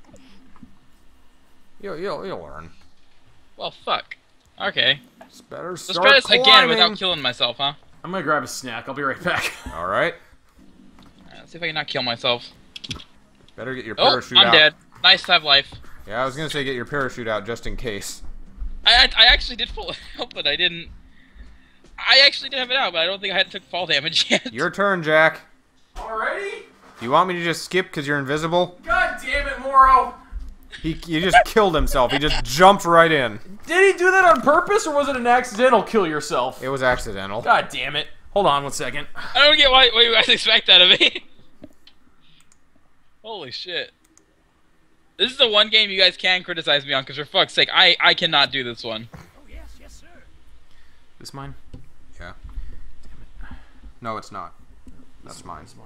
Speaker 2: You'll you'll, you'll learn.
Speaker 1: Well, fuck. Okay.
Speaker 2: It's better
Speaker 1: Let's
Speaker 2: start
Speaker 1: try this
Speaker 2: climbing.
Speaker 1: again without killing myself, huh?
Speaker 3: I'm gonna grab a snack. I'll be right back.
Speaker 2: All right.
Speaker 1: Alright, let's see if I can not kill myself.
Speaker 2: Better get your
Speaker 1: Oh,
Speaker 2: parachute
Speaker 1: I'm
Speaker 2: out.
Speaker 1: dead. Nice to have life.
Speaker 2: Yeah, I was gonna say get your parachute out just in case.
Speaker 1: I, I, I actually did pull it out, but I didn't. I actually did have it out, but I don't think I had took fall damage yet.
Speaker 2: Your turn, Jack.
Speaker 3: Already?
Speaker 2: Do you want me to just skip because you're invisible?
Speaker 3: God damn it, Morrow!
Speaker 2: He, he just killed himself. He just jumped right in.
Speaker 3: Did he do that on purpose, or was it an accidental kill yourself?
Speaker 2: It was accidental.
Speaker 3: God damn it. Hold on one second.
Speaker 1: I don't get why, what you guys expect that of me. Holy shit. This is the one game you guys can criticize me on, because for fuck's sake, I, I cannot do this one.
Speaker 4: Oh, yes, yes, sir.
Speaker 3: This mine?
Speaker 2: Yeah. No, it's not. That's mine.
Speaker 3: This mine.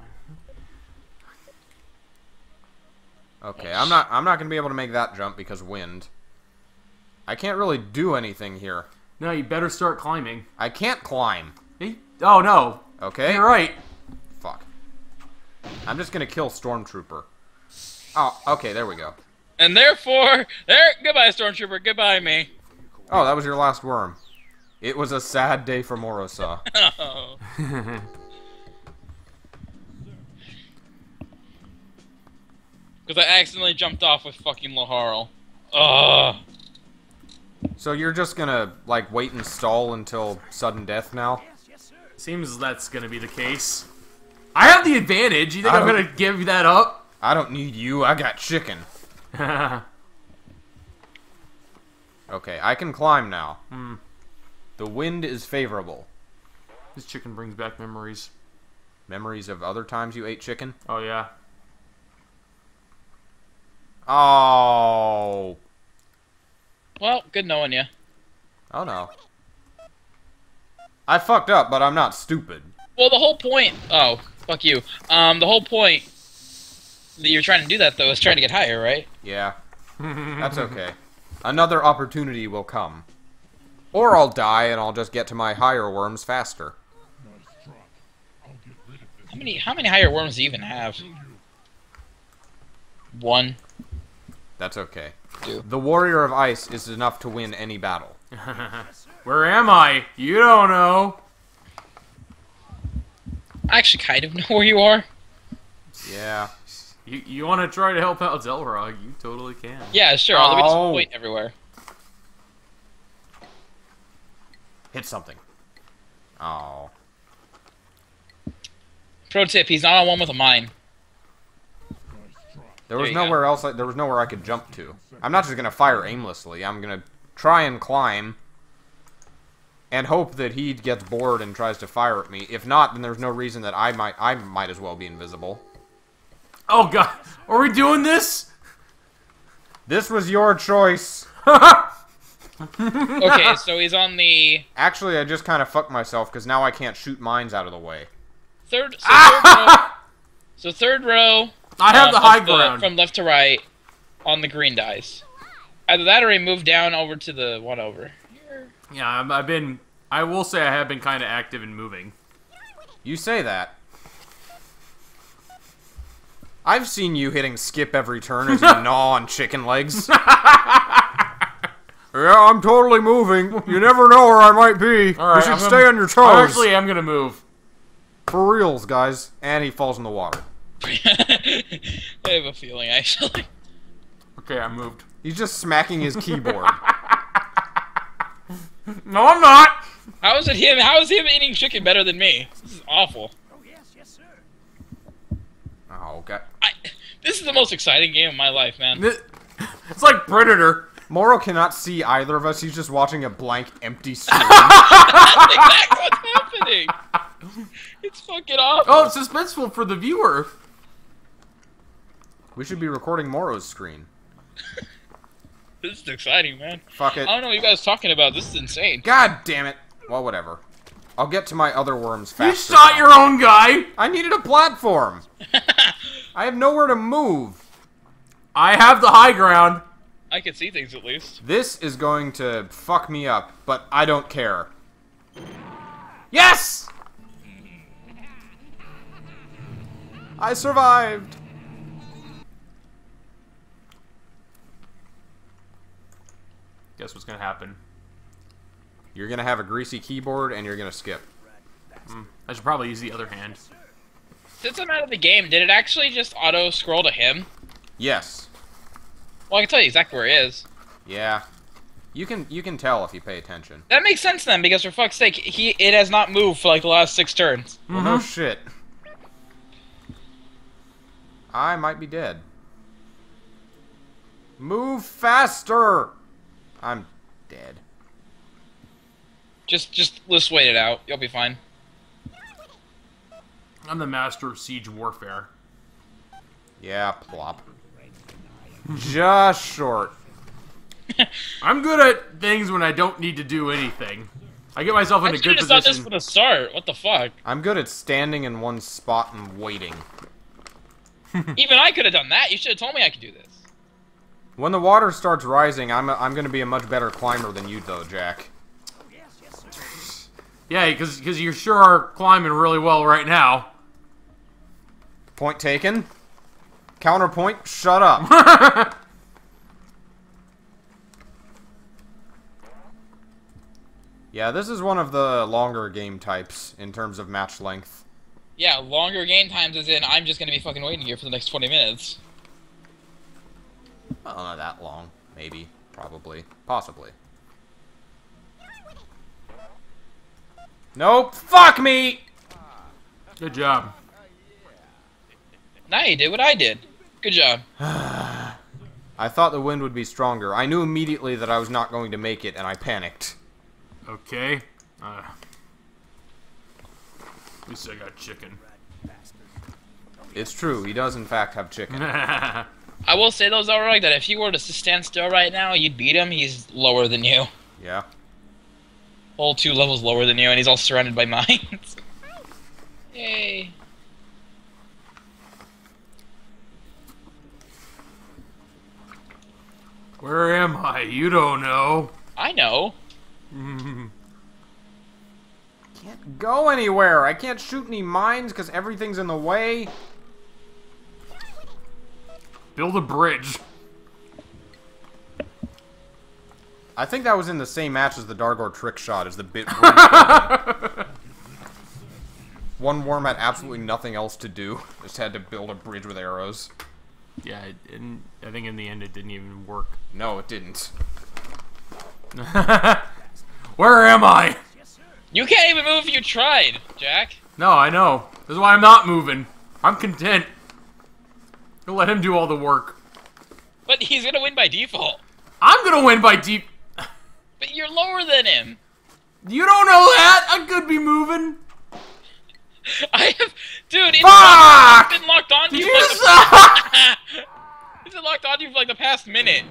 Speaker 2: Okay, I'm not I'm not gonna be able to make that jump because wind. I can't really do anything here.
Speaker 3: No, you better start climbing.
Speaker 2: I can't climb.
Speaker 3: Hey? Oh, no.
Speaker 2: Okay?
Speaker 3: You're right.
Speaker 2: Fuck. I'm just gonna kill Stormtrooper. Oh, okay, there we go.
Speaker 1: And therefore, there, goodbye Stormtrooper, goodbye me.
Speaker 2: Oh, that was your last worm. It was a sad day for Morrowsaw.
Speaker 1: Oh. Because I accidentally jumped off with fucking Laharl. Ugh.
Speaker 2: So you're just gonna, like, wait and stall until sudden death now?
Speaker 4: Yes, yes, sir.
Speaker 3: Seems that's gonna be the case. I have the advantage. You think
Speaker 2: I
Speaker 3: I'm
Speaker 2: don't-
Speaker 3: gonna give that up?
Speaker 2: I don't need you, I got chicken.
Speaker 3: This
Speaker 2: Okay, I can climb now.
Speaker 3: Hmm.
Speaker 2: The wind is favorable.
Speaker 3: chicken brings back memories.
Speaker 2: Memories of other times you ate chicken?
Speaker 3: Oh, yeah.
Speaker 2: Oh.
Speaker 1: Well, good knowing you.
Speaker 2: Oh no. I fucked up, but I'm not stupid.
Speaker 1: Well, the whole point... Oh, fuck you. Um, the whole point that you're trying to do that, though, is trying to get higher, right?
Speaker 2: Yeah. That's okay. Another opportunity will come. Or I'll die and I'll just get to my higher worms faster.
Speaker 1: How many, how many higher worms do you even have? One.
Speaker 2: That's okay.
Speaker 1: Two.
Speaker 2: The Warrior of Ice is enough to win any battle.
Speaker 3: Where am I? You don't know.
Speaker 1: I actually kind of know where you are.
Speaker 2: Yeah.
Speaker 3: You you want to try to help out Xelrog? You totally can.
Speaker 1: Yeah, sure, although we just
Speaker 2: Oh.
Speaker 1: point everywhere.
Speaker 2: Hit something. Oh.
Speaker 1: Pro tip, he's not on one with a mine.
Speaker 2: There was
Speaker 1: There you go.
Speaker 2: nowhere else, I, there was nowhere I could jump to. I'm not just gonna fire aimlessly, I'm gonna try and climb and hope that he gets bored and tries to fire at me. If not, then there's no reason that I might I might as well be invisible.
Speaker 3: Oh god, are we doing this?
Speaker 2: This was your choice.
Speaker 1: Okay, so he's on the
Speaker 2: Actually, I just kind of fucked myself because now I can't shoot mines out of the way.
Speaker 1: third, so third row. So third row.
Speaker 3: I have
Speaker 1: um,
Speaker 3: the
Speaker 1: of
Speaker 3: high ground.
Speaker 1: from left to right on the green dice. Either that or he moved down over to the one over.
Speaker 3: Yeah, I'm, I've been. I will say I have been kind of active in moving.
Speaker 2: You say that. I've seen you hitting skip every turn as you gnaw on chicken legs. Yeah, I'm totally moving. You never know where I might be.
Speaker 3: All right,
Speaker 2: you should
Speaker 3: I'm
Speaker 2: stay
Speaker 3: gonna-
Speaker 2: on your
Speaker 3: I
Speaker 2: toes.
Speaker 3: actually am gonna move.
Speaker 2: For reals, guys. And he falls in the water.
Speaker 1: I have a feeling, actually.
Speaker 3: Okay, I moved.
Speaker 2: He's just smacking his keyboard.
Speaker 3: No, I'm not.
Speaker 1: How is it him? How is him eating chicken better than me? This is awful.
Speaker 2: Oh, okay.
Speaker 1: I, this is the most exciting game of my life, man.
Speaker 3: It's like Predator.
Speaker 2: Moro cannot see either of us. He's just watching a blank, empty screen.
Speaker 1: That's exactly what's happening. It's fucking awful.
Speaker 3: Oh, it's suspenseful for the viewer.
Speaker 2: We should be recording Moro's screen.
Speaker 1: This is exciting, man.
Speaker 2: Fuck it.
Speaker 1: I don't know what you guys are talking about. This is insane.
Speaker 2: God damn it. Well, whatever. I'll get to my other worms faster.
Speaker 3: You shot your own guy.
Speaker 2: I needed a platform. I have nowhere to move.
Speaker 3: I have the high ground.
Speaker 1: I can see things at least.
Speaker 2: This is going to fuck me up, but I don't care. Yes! I survived.
Speaker 3: Guess what's gonna happen?
Speaker 2: You're gonna have a greasy keyboard and you're gonna skip.
Speaker 3: Mm, I should probably use the other hand.
Speaker 1: Since I'm out of the game, did it actually just auto scroll to him?
Speaker 2: Yes.
Speaker 1: Well, I can tell you exactly where he is.
Speaker 2: Yeah. You can you can tell if you pay attention.
Speaker 1: That makes sense then, because for fuck's sake, he it has not moved for like the last six turns.
Speaker 2: Well, no shit. I might be dead. Move faster! I'm dead.
Speaker 1: Just just let's wait it out. You'll be fine.
Speaker 3: I'm the master of siege warfare.
Speaker 2: Yeah, plop. Just short.
Speaker 3: I'm good at things when I don't need to do anything. I get myself in
Speaker 1: I
Speaker 3: a
Speaker 1: should
Speaker 3: good
Speaker 1: have done this
Speaker 3: position.
Speaker 1: from the start. What the fuck?
Speaker 2: I'm good at standing in one spot and waiting.
Speaker 1: Even I could have done that. You should have told me I could do this.
Speaker 2: When the water starts rising, I'm a, I'm going to be a much better climber than you, though, Jack.
Speaker 3: Yeah, because because you sure are climbing really well right now.
Speaker 2: Point taken. Counterpoint, shut up. Yeah, this is one of the longer game types in terms of match length.
Speaker 1: Yeah, longer game times as in I'm just gonna be fucking waiting here for the next twenty minutes.
Speaker 2: Well, not that long. Maybe. Probably. Possibly. Nope. Fuck me!
Speaker 3: Good job.
Speaker 1: Now you did what I did. Good job.
Speaker 2: I thought the wind would be stronger. I knew immediately that I was not going to make it, and I panicked.
Speaker 3: Okay. Uh, at least I got chicken.
Speaker 2: It's true. He does, in fact, have chicken.
Speaker 1: I will say though, Xelrog, that if you were to stand still right now, you'd beat him. He's lower than you.
Speaker 2: Yeah.
Speaker 1: Whole two levels lower than you, and he's all surrounded by mines. Yay.
Speaker 3: Where am I? You don't know.
Speaker 1: I know.
Speaker 2: Can't go anywhere. I can't shoot any mines because everything's in the way.
Speaker 3: Build a bridge.
Speaker 2: I think that was in the same match as the Dargor trick shot as the bit bridge. One worm had absolutely nothing else to do. Just had to build a bridge with arrows.
Speaker 3: Yeah, it didn't, I think in the end it didn't even work.
Speaker 2: No, it didn't.
Speaker 3: Where am I?
Speaker 1: You can't even move if you tried, Jack.
Speaker 3: No, I know. This is why I'm not moving. I'm content. I'll let him do all the work.
Speaker 1: But he's gonna win by default.
Speaker 3: I'm gonna win by deep...
Speaker 1: But you're lower than him.
Speaker 3: You don't know that! I could be moving.
Speaker 1: I have... Dude, it's
Speaker 3: Fuck!
Speaker 1: been locked onto
Speaker 3: Did
Speaker 1: you
Speaker 3: you
Speaker 1: for
Speaker 3: just...
Speaker 1: the... It's been locked onto you for like the past minute.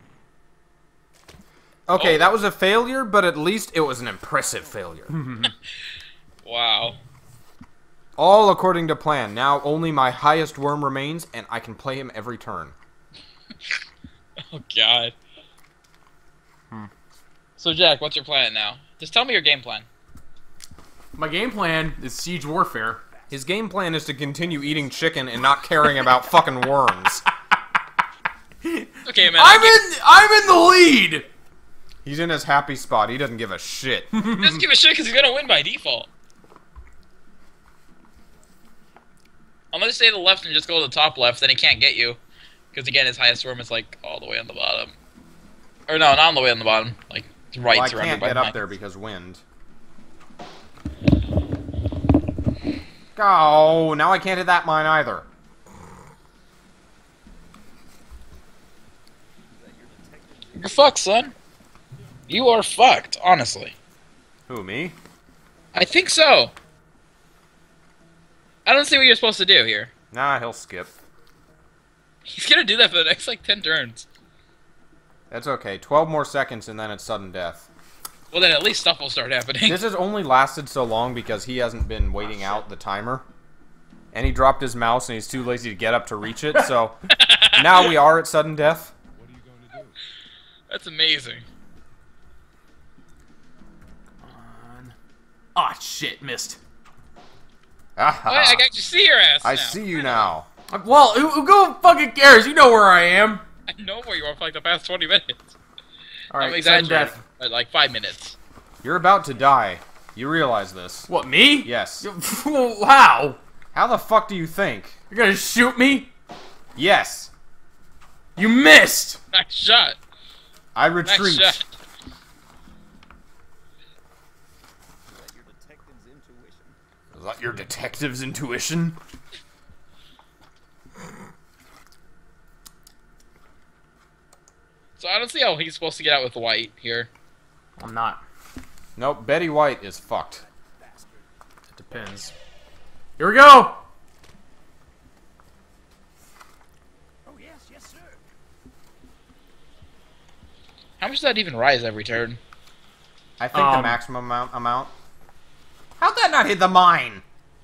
Speaker 2: Okay,
Speaker 1: Oh.
Speaker 2: that was a failure, but at least it was an impressive failure.
Speaker 1: Wow.
Speaker 2: All according to plan. Now only my highest worm remains, and I can play him every turn.
Speaker 1: Oh, God.
Speaker 3: Hmm.
Speaker 1: So, Jack, what's your plan now? Just tell me your game plan.
Speaker 3: My game plan is siege warfare.
Speaker 2: His game plan is to continue eating chicken and not caring about fucking worms.
Speaker 1: Okay, man.
Speaker 3: I'm in I'm in the lead!
Speaker 2: He's in his happy spot. He doesn't give a shit.
Speaker 1: He doesn't give a shit because he's gonna win by default. I'm gonna stay to the left and just go to the top left, then he can't get you. Because again, his highest worm is like all the way on the bottom. Or no, not on the way on the bottom. Like right
Speaker 2: Well, I
Speaker 1: surrounded
Speaker 2: can't
Speaker 1: by
Speaker 2: get up
Speaker 1: mines.
Speaker 2: there because wind. Oh, now I can't hit that mine either.
Speaker 1: You're fucked, son. You are fucked, honestly.
Speaker 2: Who, me?
Speaker 1: I think so. I don't see what you're supposed to do here.
Speaker 2: Nah, he'll skip.
Speaker 1: He's gonna do that for the next, like, ten turns.
Speaker 2: That's okay. twelve more seconds and then it's sudden death.
Speaker 1: Well, then at least stuff will start happening.
Speaker 2: This has only lasted so long because he hasn't been waiting out the timer. And he dropped his mouse and he's too lazy to get up to reach it, so... now we are at sudden death.
Speaker 1: That's amazing.
Speaker 3: Oh shit, missed.
Speaker 2: Aha.
Speaker 1: Oh, yeah, I got to see your ass
Speaker 2: I
Speaker 1: now.
Speaker 2: see you now.
Speaker 3: Well, who, who go fucking cares? You know where I am.
Speaker 1: I know where you are for like the past twenty minutes.
Speaker 3: All
Speaker 1: I'm
Speaker 3: right, sudden
Speaker 1: exaggerating.
Speaker 3: death.
Speaker 1: But like five minutes.
Speaker 2: You're about to die. You realize this.
Speaker 3: What, me?
Speaker 2: Yes.
Speaker 3: How?
Speaker 2: How the fuck do you think?
Speaker 3: You're gonna shoot me?
Speaker 2: Yes.
Speaker 3: You missed.
Speaker 1: Nice shot.
Speaker 2: I
Speaker 1: Nice
Speaker 2: retreat.
Speaker 1: shot.
Speaker 2: Is that your detective's intuition?
Speaker 1: So I don't see how he's supposed to get out with White here.
Speaker 3: I'm not.
Speaker 2: Nope, Betty White is fucked.
Speaker 3: It depends. Here we go.
Speaker 4: Oh yes, yes, sir.
Speaker 1: How much does that even rise every turn?
Speaker 2: I think the
Speaker 3: Um,
Speaker 2: maximum amount, amount. How'd that not hit the mine?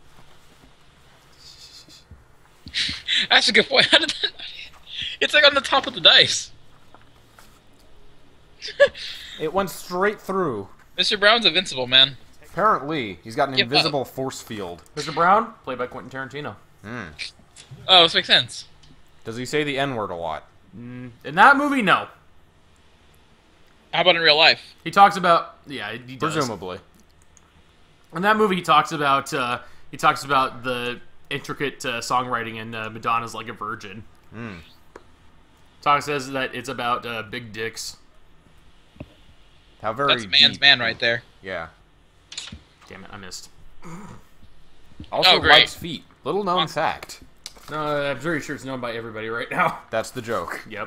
Speaker 1: That's a good point. How did that not hit? It's like on the top of the dice.
Speaker 2: It went straight through.
Speaker 1: Mister Brown's invincible, man.
Speaker 2: Apparently, he's got an
Speaker 1: Give
Speaker 2: invisible force field.
Speaker 3: Mister Brown, played by Quentin Tarantino.
Speaker 2: Hmm.
Speaker 1: Oh, this makes sense.
Speaker 2: Does he say the N-word a lot?
Speaker 3: Mm, in that movie, no.
Speaker 1: How about in real life?
Speaker 3: He talks about yeah, he does.
Speaker 2: Presumably.
Speaker 3: In that movie, he talks about uh, he talks about the intricate uh, songwriting in uh, Madonna's "Like a Virgin."
Speaker 2: Hmm.
Speaker 3: Talk says that it's about uh, big dicks.
Speaker 2: How very
Speaker 1: That's man's
Speaker 2: deep.
Speaker 1: man right there.
Speaker 2: Yeah.
Speaker 3: Damn it, I missed.
Speaker 2: Also
Speaker 1: Oh, great.
Speaker 2: likes feet. Little known fact.
Speaker 3: No, I'm very sure it's known by everybody right now.
Speaker 2: That's the joke.
Speaker 3: Yep.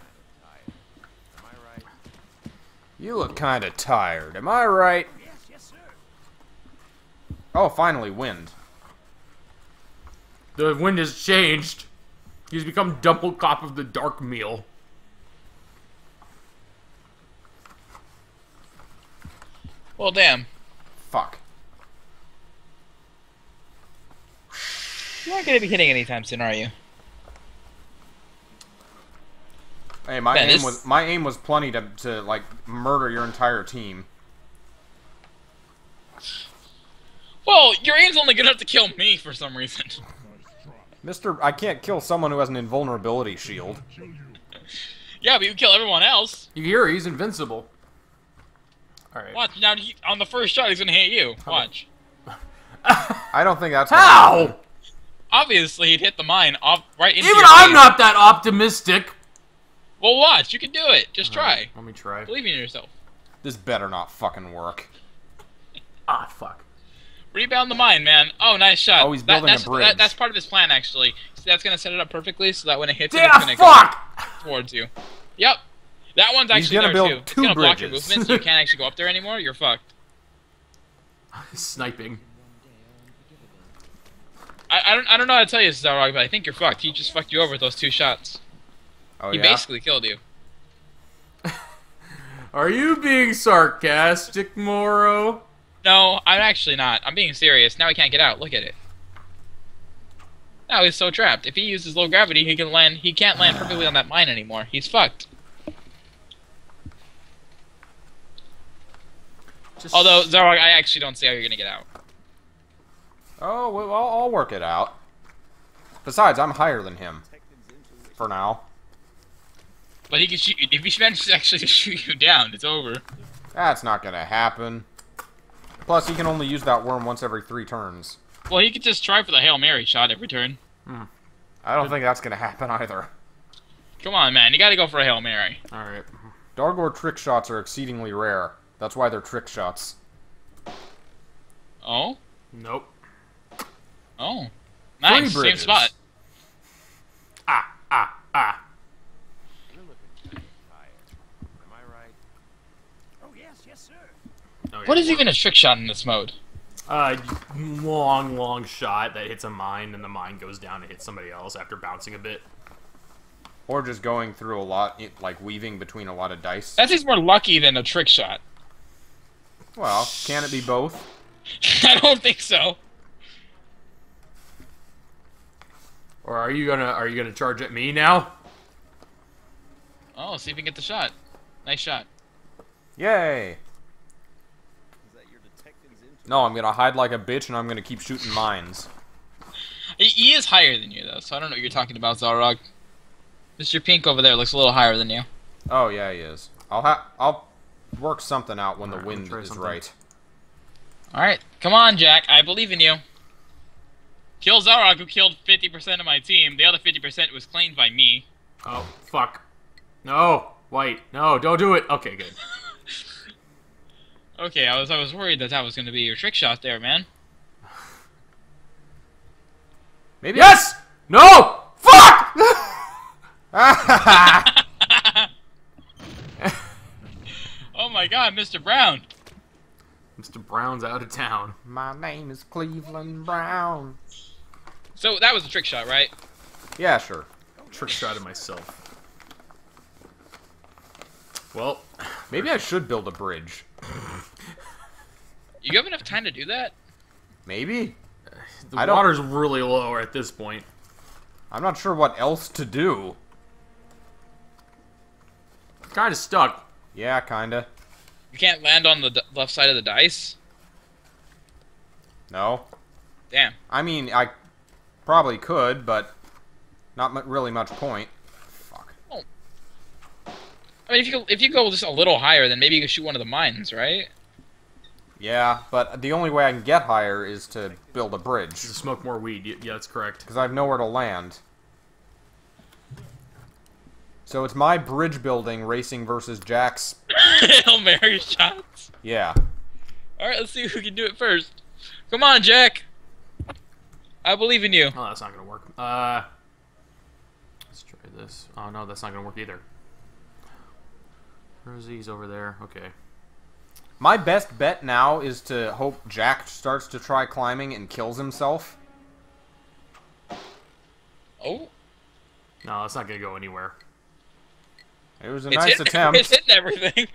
Speaker 2: You look kind of tired. Am I right?
Speaker 4: Yes, yes, sir.
Speaker 2: Oh, finally, wind.
Speaker 3: The wind has changed. He's become double cop of the dark meal.
Speaker 1: Well, damn.
Speaker 2: Fuck.
Speaker 1: You aren't going to be hitting anytime soon, are you?
Speaker 2: Hey, my
Speaker 1: Man,
Speaker 2: aim
Speaker 1: this-
Speaker 2: was my aim was plenty to to like murder your entire team.
Speaker 1: Well, your aim's only good enough to kill me for some reason.
Speaker 2: Mister, I can't kill someone who has an invulnerability shield.
Speaker 1: Yeah, but you kill everyone else.
Speaker 3: You hear? He's invincible. All right.
Speaker 1: Watch, now he, on the first shot, he's going to hit you. Watch.
Speaker 2: I don't think that's
Speaker 3: How?
Speaker 1: Obviously, he'd hit the mine off right into
Speaker 3: Even
Speaker 1: your
Speaker 3: I'm
Speaker 1: face.
Speaker 3: not that optimistic.
Speaker 1: Well, watch. You can do it. Just try.
Speaker 3: Alright, let me try.
Speaker 1: Believe in yourself.
Speaker 2: This better not fucking work.
Speaker 3: Ah, fuck.
Speaker 1: Rebound the mine, man. Oh, nice shot.
Speaker 2: Oh, he's
Speaker 1: That-
Speaker 2: building a
Speaker 1: that's,
Speaker 2: bridge.
Speaker 1: that- that's part of his plan, actually. So that's going to set it up perfectly so that when it hits him,
Speaker 3: Damn,
Speaker 1: it's going to
Speaker 3: fuck!
Speaker 1: go towards you. Yep. That one's
Speaker 2: He's
Speaker 1: actually
Speaker 2: gonna
Speaker 1: there,
Speaker 2: build
Speaker 1: too.
Speaker 2: two
Speaker 1: It's going to block your
Speaker 2: bridges.
Speaker 1: movement, so you can't actually go up there anymore. You're fucked.
Speaker 3: Sniping.
Speaker 1: I, I, don't, I don't know how to tell you, Xelrog, but I think you're fucked. He just fucked you over with those two shots.
Speaker 2: Oh
Speaker 1: he
Speaker 2: yeah.
Speaker 1: basically killed you.
Speaker 3: Are you being sarcastic, Morrow?
Speaker 1: No, I'm actually not. I'm being serious. Now he can't get out. Look at it. Now he's so trapped. If he uses low gravity, he can land. He can't land perfectly on that mine anymore. He's fucked.
Speaker 3: Just...
Speaker 1: Although Xelrog, I actually don't see how you're gonna get out.
Speaker 2: Oh, well, I'll, I'll work it out. Besides, I'm higher than him. For now.
Speaker 1: But he can shoot you. If he manages actually to shoot you down, it's over.
Speaker 2: That's not gonna happen. Plus, he can only use that worm once every three turns.
Speaker 1: Well, he could just try for the Hail Mary shot every turn.
Speaker 2: I don't think that's gonna happen either.
Speaker 1: Come on, man. You gotta go for a Hail Mary.
Speaker 3: Alright.
Speaker 2: Dargor trick shots are exceedingly rare. That's why they're trick shots.
Speaker 1: Oh?
Speaker 3: Nope.
Speaker 1: Oh, nice. Same
Speaker 2: bridges.
Speaker 1: spot.
Speaker 3: Ah, ah, ah.
Speaker 4: You're looking tired. Am I right? Oh yes, yes, sir.
Speaker 3: Oh, yeah.
Speaker 1: What is even a trick shot in this mode?
Speaker 3: Uh, long, long shot that hits a mine, and the mine goes down and hits somebody else after bouncing a bit.
Speaker 2: Or just going through a lot, it- like weaving between a lot of dice.
Speaker 1: That seems more lucky than a trick shot.
Speaker 2: Well, can it be both?
Speaker 1: I don't think so.
Speaker 3: Or are you gonna are you gonna charge at me now?
Speaker 1: Oh, see if we can get the shot. Nice shot.
Speaker 2: Yay!
Speaker 4: Is that your detective's into?
Speaker 2: No, I'm gonna hide like a bitch and I'm gonna keep shooting mines.
Speaker 1: He, he is higher than you, though, so I don't know what you're talking about, Xelrog. Mister Pink over there looks a little higher than you.
Speaker 2: Oh yeah, he is. I'll ha I'll work something out when the
Speaker 3: Alright, let me
Speaker 2: wind
Speaker 3: try
Speaker 2: is
Speaker 3: something.
Speaker 2: right.
Speaker 1: Alright, come on, Jack. I believe in you. Kill Xelrog, who killed fifty percent of my team. The other fifty percent was claimed by me.
Speaker 3: Oh, fuck. No, white. No, don't do it. Okay, good.
Speaker 1: Okay, I was I was worried that that was going to be your trick shot there, man.
Speaker 2: Maybe.
Speaker 3: Yes! No! Fuck!
Speaker 1: Oh my god, Mister Brown.
Speaker 3: Mister Brown's out of town.
Speaker 2: My name is Cleveland Brown.
Speaker 1: So that was a trick shot, right?
Speaker 2: Yeah, sure.
Speaker 3: Trick shot at myself. Well,
Speaker 2: Maybe I should build a bridge.
Speaker 1: You have enough time to do that?
Speaker 2: Maybe.
Speaker 3: the
Speaker 2: I don't-
Speaker 3: water's really low at this point.
Speaker 2: I'm not sure what else to do.
Speaker 3: Kind of stuck.
Speaker 2: Yeah, kinda.
Speaker 1: You can't land on the d left side of the dice?
Speaker 2: No.
Speaker 1: Damn.
Speaker 2: I mean, I probably could, but not mu really much point. Fuck.
Speaker 1: I mean, if you go, if you go just a little higher, then maybe you can shoot one of the mines, right?
Speaker 2: Yeah, but the only way I can get higher is to build a bridge.
Speaker 3: To smoke more weed. Y- Yeah, that's correct.
Speaker 2: Because I have nowhere to land. So it's my bridge building racing versus Jack's.
Speaker 1: Hail Mary shots.
Speaker 2: Yeah.
Speaker 1: Alright, let's see who can do it first. Come on, Jack. I believe in you.
Speaker 3: Oh, that's not gonna work. Uh, let's try this. Oh no, that's not gonna work either. Rosie's over there. Okay.
Speaker 2: My best bet now is to hope Jack starts to try climbing and kills himself.
Speaker 1: Oh.
Speaker 3: No, that's not gonna go anywhere.
Speaker 2: It was a
Speaker 1: It's
Speaker 2: nice
Speaker 1: hitting,
Speaker 2: attempt.
Speaker 1: It's hitting everything.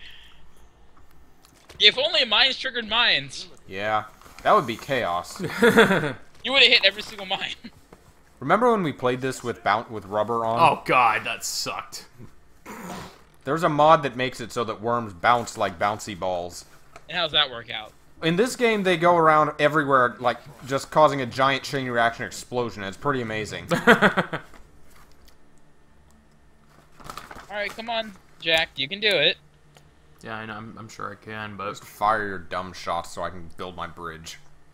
Speaker 1: If only mines triggered mines.
Speaker 2: Yeah. That would be chaos.
Speaker 1: You would have hit every single mine.
Speaker 2: Remember when we played this with bount with rubber on?
Speaker 3: Oh god, that sucked.
Speaker 2: There's a mod that makes it so that worms bounce like bouncy balls.
Speaker 1: And how's that work out?
Speaker 2: In this game, they go around everywhere, like, just causing a giant chain reaction explosion. It's pretty amazing.
Speaker 1: Alright, come on, Jack. You can do it.
Speaker 3: Yeah, I know, I'm, I'm sure I can, but
Speaker 2: Just fire your dumb shots so I can build my bridge.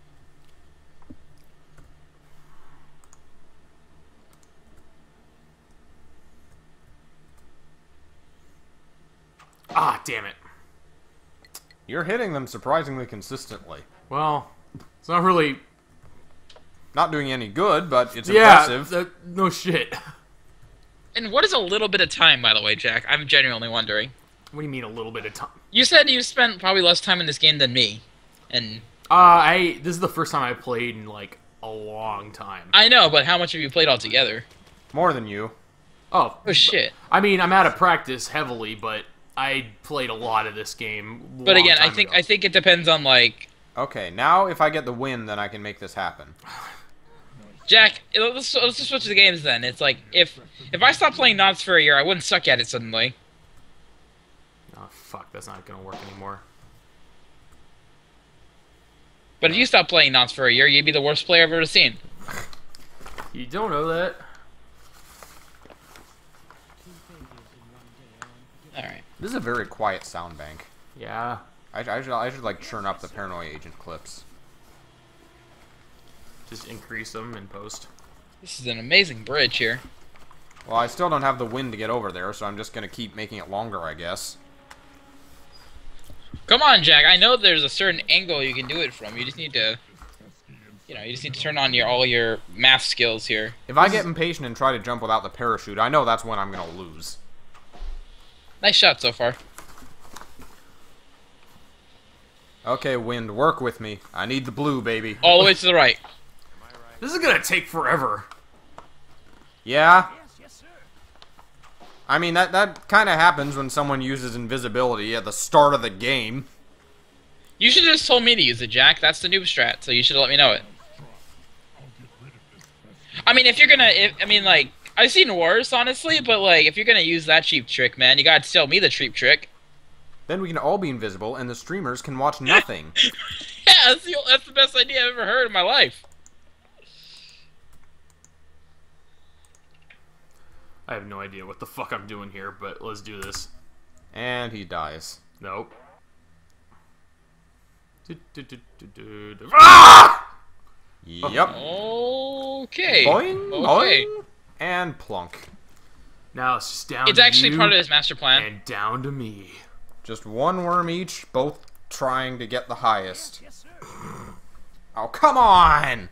Speaker 3: ah, damn it.
Speaker 2: You're hitting them surprisingly consistently.
Speaker 3: Well, it's not really.
Speaker 2: Not doing any good, but it's
Speaker 3: Yeah,
Speaker 2: impressive.
Speaker 3: that, no shit.
Speaker 1: And what is a little bit of time, by the way, Jack? I'm genuinely wondering.
Speaker 3: What do you mean a little bit of time?
Speaker 1: You said you spent probably less time in this game than me. And
Speaker 3: Uh, I this is the first time I played in like a long time.
Speaker 1: I know, but how much have you played altogether?
Speaker 2: More than you.
Speaker 3: Oh,
Speaker 1: Oh, shit.
Speaker 3: I mean, I'm out of practice heavily, but I played a lot of this game.
Speaker 1: But
Speaker 3: long
Speaker 1: again, I
Speaker 3: time
Speaker 1: think
Speaker 3: ago.
Speaker 1: I think it depends on, like...
Speaker 2: Okay, now if I get the win, then I can make this happen.
Speaker 1: Jack, let's, let's just switch the games then. It's like, if if I stopped playing Knots for a year, I wouldn't suck at it suddenly.
Speaker 3: Oh fuck, that's not gonna work anymore.
Speaker 1: But if you stopped playing Knots for a year, you'd be the worst player I've ever seen.
Speaker 3: You don't know that.
Speaker 1: Alright.
Speaker 2: This is a very quiet sound bank.
Speaker 3: Yeah.
Speaker 2: I, I, should, I should, like, churn up the Paranoia Agent clips.
Speaker 3: Just increase them in post.
Speaker 1: This is an amazing bridge here.
Speaker 2: Well, I still don't have the wind to get over there, so I'm just gonna keep making it longer, I guess.
Speaker 1: Come on, Jack. I know there's a certain angle you can do it from. You just need to you know, you just need to turn on your all your math skills here.
Speaker 2: If I get impatient and try to jump without the parachute, I know that's when I'm gonna lose.
Speaker 1: Nice shot so far.
Speaker 2: Okay, wind, work with me. I need the blue, baby.
Speaker 1: All the way to the right.
Speaker 3: This is gonna take forever.
Speaker 2: Yeah?
Speaker 4: Yes, yes, sir.
Speaker 2: I mean, that, that kind of happens when someone uses invisibility at the start of the game.
Speaker 1: You should have just told me to use it, Jack. That's the noob strat, so you should have let me know it. I mean, if you're gonna... If, I mean, like... I've seen worse, honestly, but, like, if you're gonna use that cheap trick, man, you gotta tell me the cheap trick.
Speaker 2: Then we can all be invisible, and the streamers can watch nothing.
Speaker 1: Yeah, that's the, that's the best idea I've ever heard in my life.
Speaker 3: I have no idea what the fuck I'm doing here, but let's do this.
Speaker 2: And he dies.
Speaker 3: Nope. Ah!
Speaker 2: Yep.
Speaker 1: Okay.
Speaker 2: Boing,
Speaker 1: Okay.
Speaker 2: boing, and plunk.
Speaker 3: Now it's just down
Speaker 1: It's
Speaker 3: to
Speaker 1: actually
Speaker 3: you
Speaker 1: part of his master plan.
Speaker 3: and down to me.
Speaker 2: Just one worm each, both trying to get the highest.
Speaker 4: Yes, sir.
Speaker 2: Oh, come on!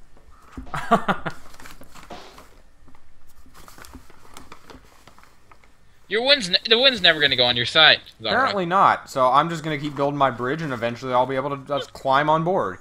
Speaker 1: Your wind's ne the wind's never gonna go on your side. Zara.
Speaker 2: Apparently not, so I'm just gonna keep building my bridge, and eventually I'll be able to just climb on board.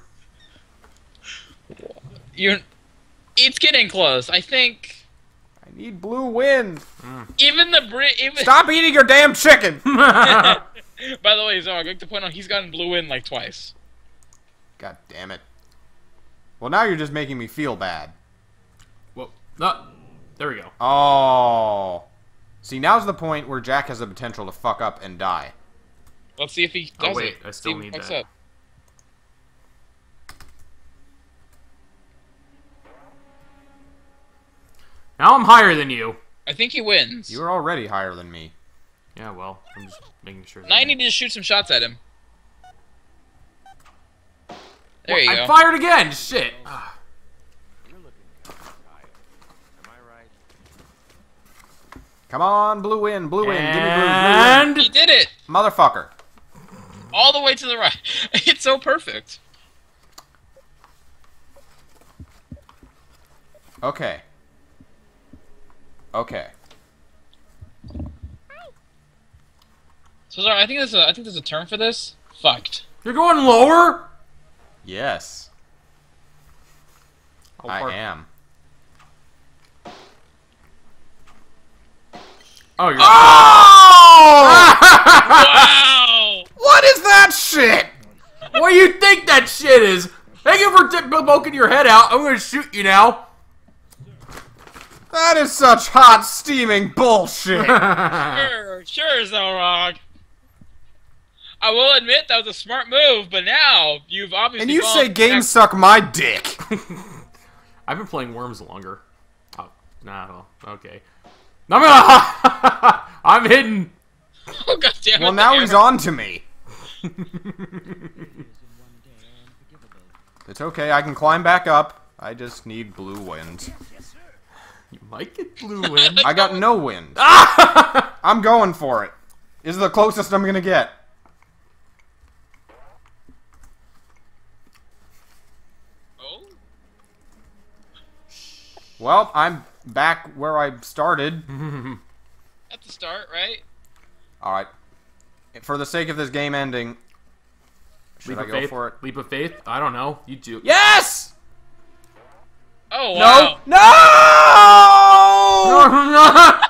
Speaker 1: You, it's getting close. I think
Speaker 2: I need blue wind!
Speaker 1: even the bridge. Even
Speaker 2: Stop eating your damn chicken!
Speaker 1: By the way, Zara, I'd like to point out he's gotten blue in like twice.
Speaker 2: God damn it. Well, now you're just making me feel bad.
Speaker 3: Whoa. No. There we go.
Speaker 2: Oh. See, now's the point where Jack has the potential to fuck up and die.
Speaker 1: Let's see if he
Speaker 3: Oh,
Speaker 1: does
Speaker 3: wait,
Speaker 1: it.
Speaker 3: I still
Speaker 1: See if he
Speaker 3: need
Speaker 1: fucks
Speaker 3: that.
Speaker 1: Up.
Speaker 3: Now I'm higher than you.
Speaker 1: I think he wins.
Speaker 2: You were already higher than me.
Speaker 3: Yeah, well, I'm just making sure.
Speaker 1: Now I need to just shoot some shots at him. There
Speaker 3: Well,
Speaker 1: you
Speaker 3: I
Speaker 1: go.
Speaker 3: fired again. Shit. Ah.
Speaker 4: You're looking tired. Am I right?
Speaker 2: Come on, blue wind, blue wind, give me blue, blue wind.
Speaker 3: And
Speaker 1: He did it
Speaker 2: Motherfucker.
Speaker 1: all the way to the right. It's so perfect.
Speaker 2: Okay. Okay.
Speaker 1: So Zara, I think there's a I think there's a term for this. Fucked.
Speaker 3: you're going lower.
Speaker 2: Yes,
Speaker 3: How
Speaker 2: I
Speaker 3: far-
Speaker 2: am.
Speaker 3: Oh, you're.
Speaker 2: Oh!
Speaker 1: Wow!
Speaker 2: What is that shit?
Speaker 3: What do you think that shit is? Thank you for t- poking your head out. I'm gonna shoot you now.
Speaker 2: That is such hot, steaming bullshit.
Speaker 1: Sure, sure, Xelrog. I will admit that was a smart move, but now you've obviously.
Speaker 2: And you
Speaker 1: fallen
Speaker 2: say games
Speaker 1: back-
Speaker 2: suck my dick.
Speaker 3: I've been playing Worms longer. Oh, nah, well, okay. I'm gonna. I'm hidden.
Speaker 1: Oh god damn it!
Speaker 2: Well, now
Speaker 1: the
Speaker 2: he's
Speaker 1: hammer.
Speaker 2: on to me. It's okay, I can climb back up. I just need blue wind.
Speaker 3: You might get blue wind.
Speaker 2: I got no wind. I'm going for it. This is the closest I'm gonna get.
Speaker 1: Oh?
Speaker 2: Well, I'm back where I started.
Speaker 1: At the start, right?
Speaker 2: Alright. For the sake of this game ending, should
Speaker 3: Leap
Speaker 2: I
Speaker 3: of
Speaker 2: go
Speaker 3: faith.
Speaker 2: for it?
Speaker 3: Leap of faith. I don't know. You do.
Speaker 2: Yes!
Speaker 1: Oh wow!
Speaker 2: No! No!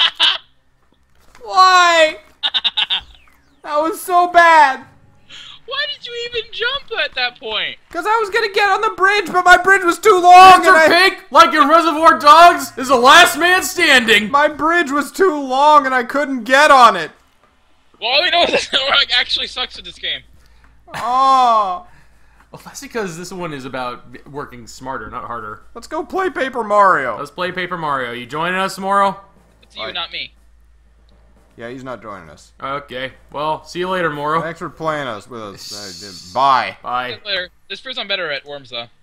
Speaker 2: Why? That was so bad.
Speaker 1: Why did you even jump at that point?
Speaker 2: Because I was gonna get on the bridge, but my bridge was too long,
Speaker 3: Mister
Speaker 2: and I,
Speaker 3: Pink, like your Reservoir Dogs, is the last man standing.
Speaker 2: my bridge was too long, and I couldn't get on it.
Speaker 1: Well, all we know is that Xelrog actually sucks at this game.
Speaker 2: Oh,
Speaker 3: Well, that's because this one is about working smarter, not harder.
Speaker 2: let's go play Paper Mario.
Speaker 3: Let's play Paper Mario. You joining us tomorrow?
Speaker 1: It's you,
Speaker 2: Alright.
Speaker 1: not me.
Speaker 2: Yeah, he's not joining us.
Speaker 3: Okay. Well, see you later, Moro.
Speaker 2: Thanks for playing us with us. Uh, Bye.
Speaker 3: Bye.
Speaker 1: Later. This proves I'm better at Worms though.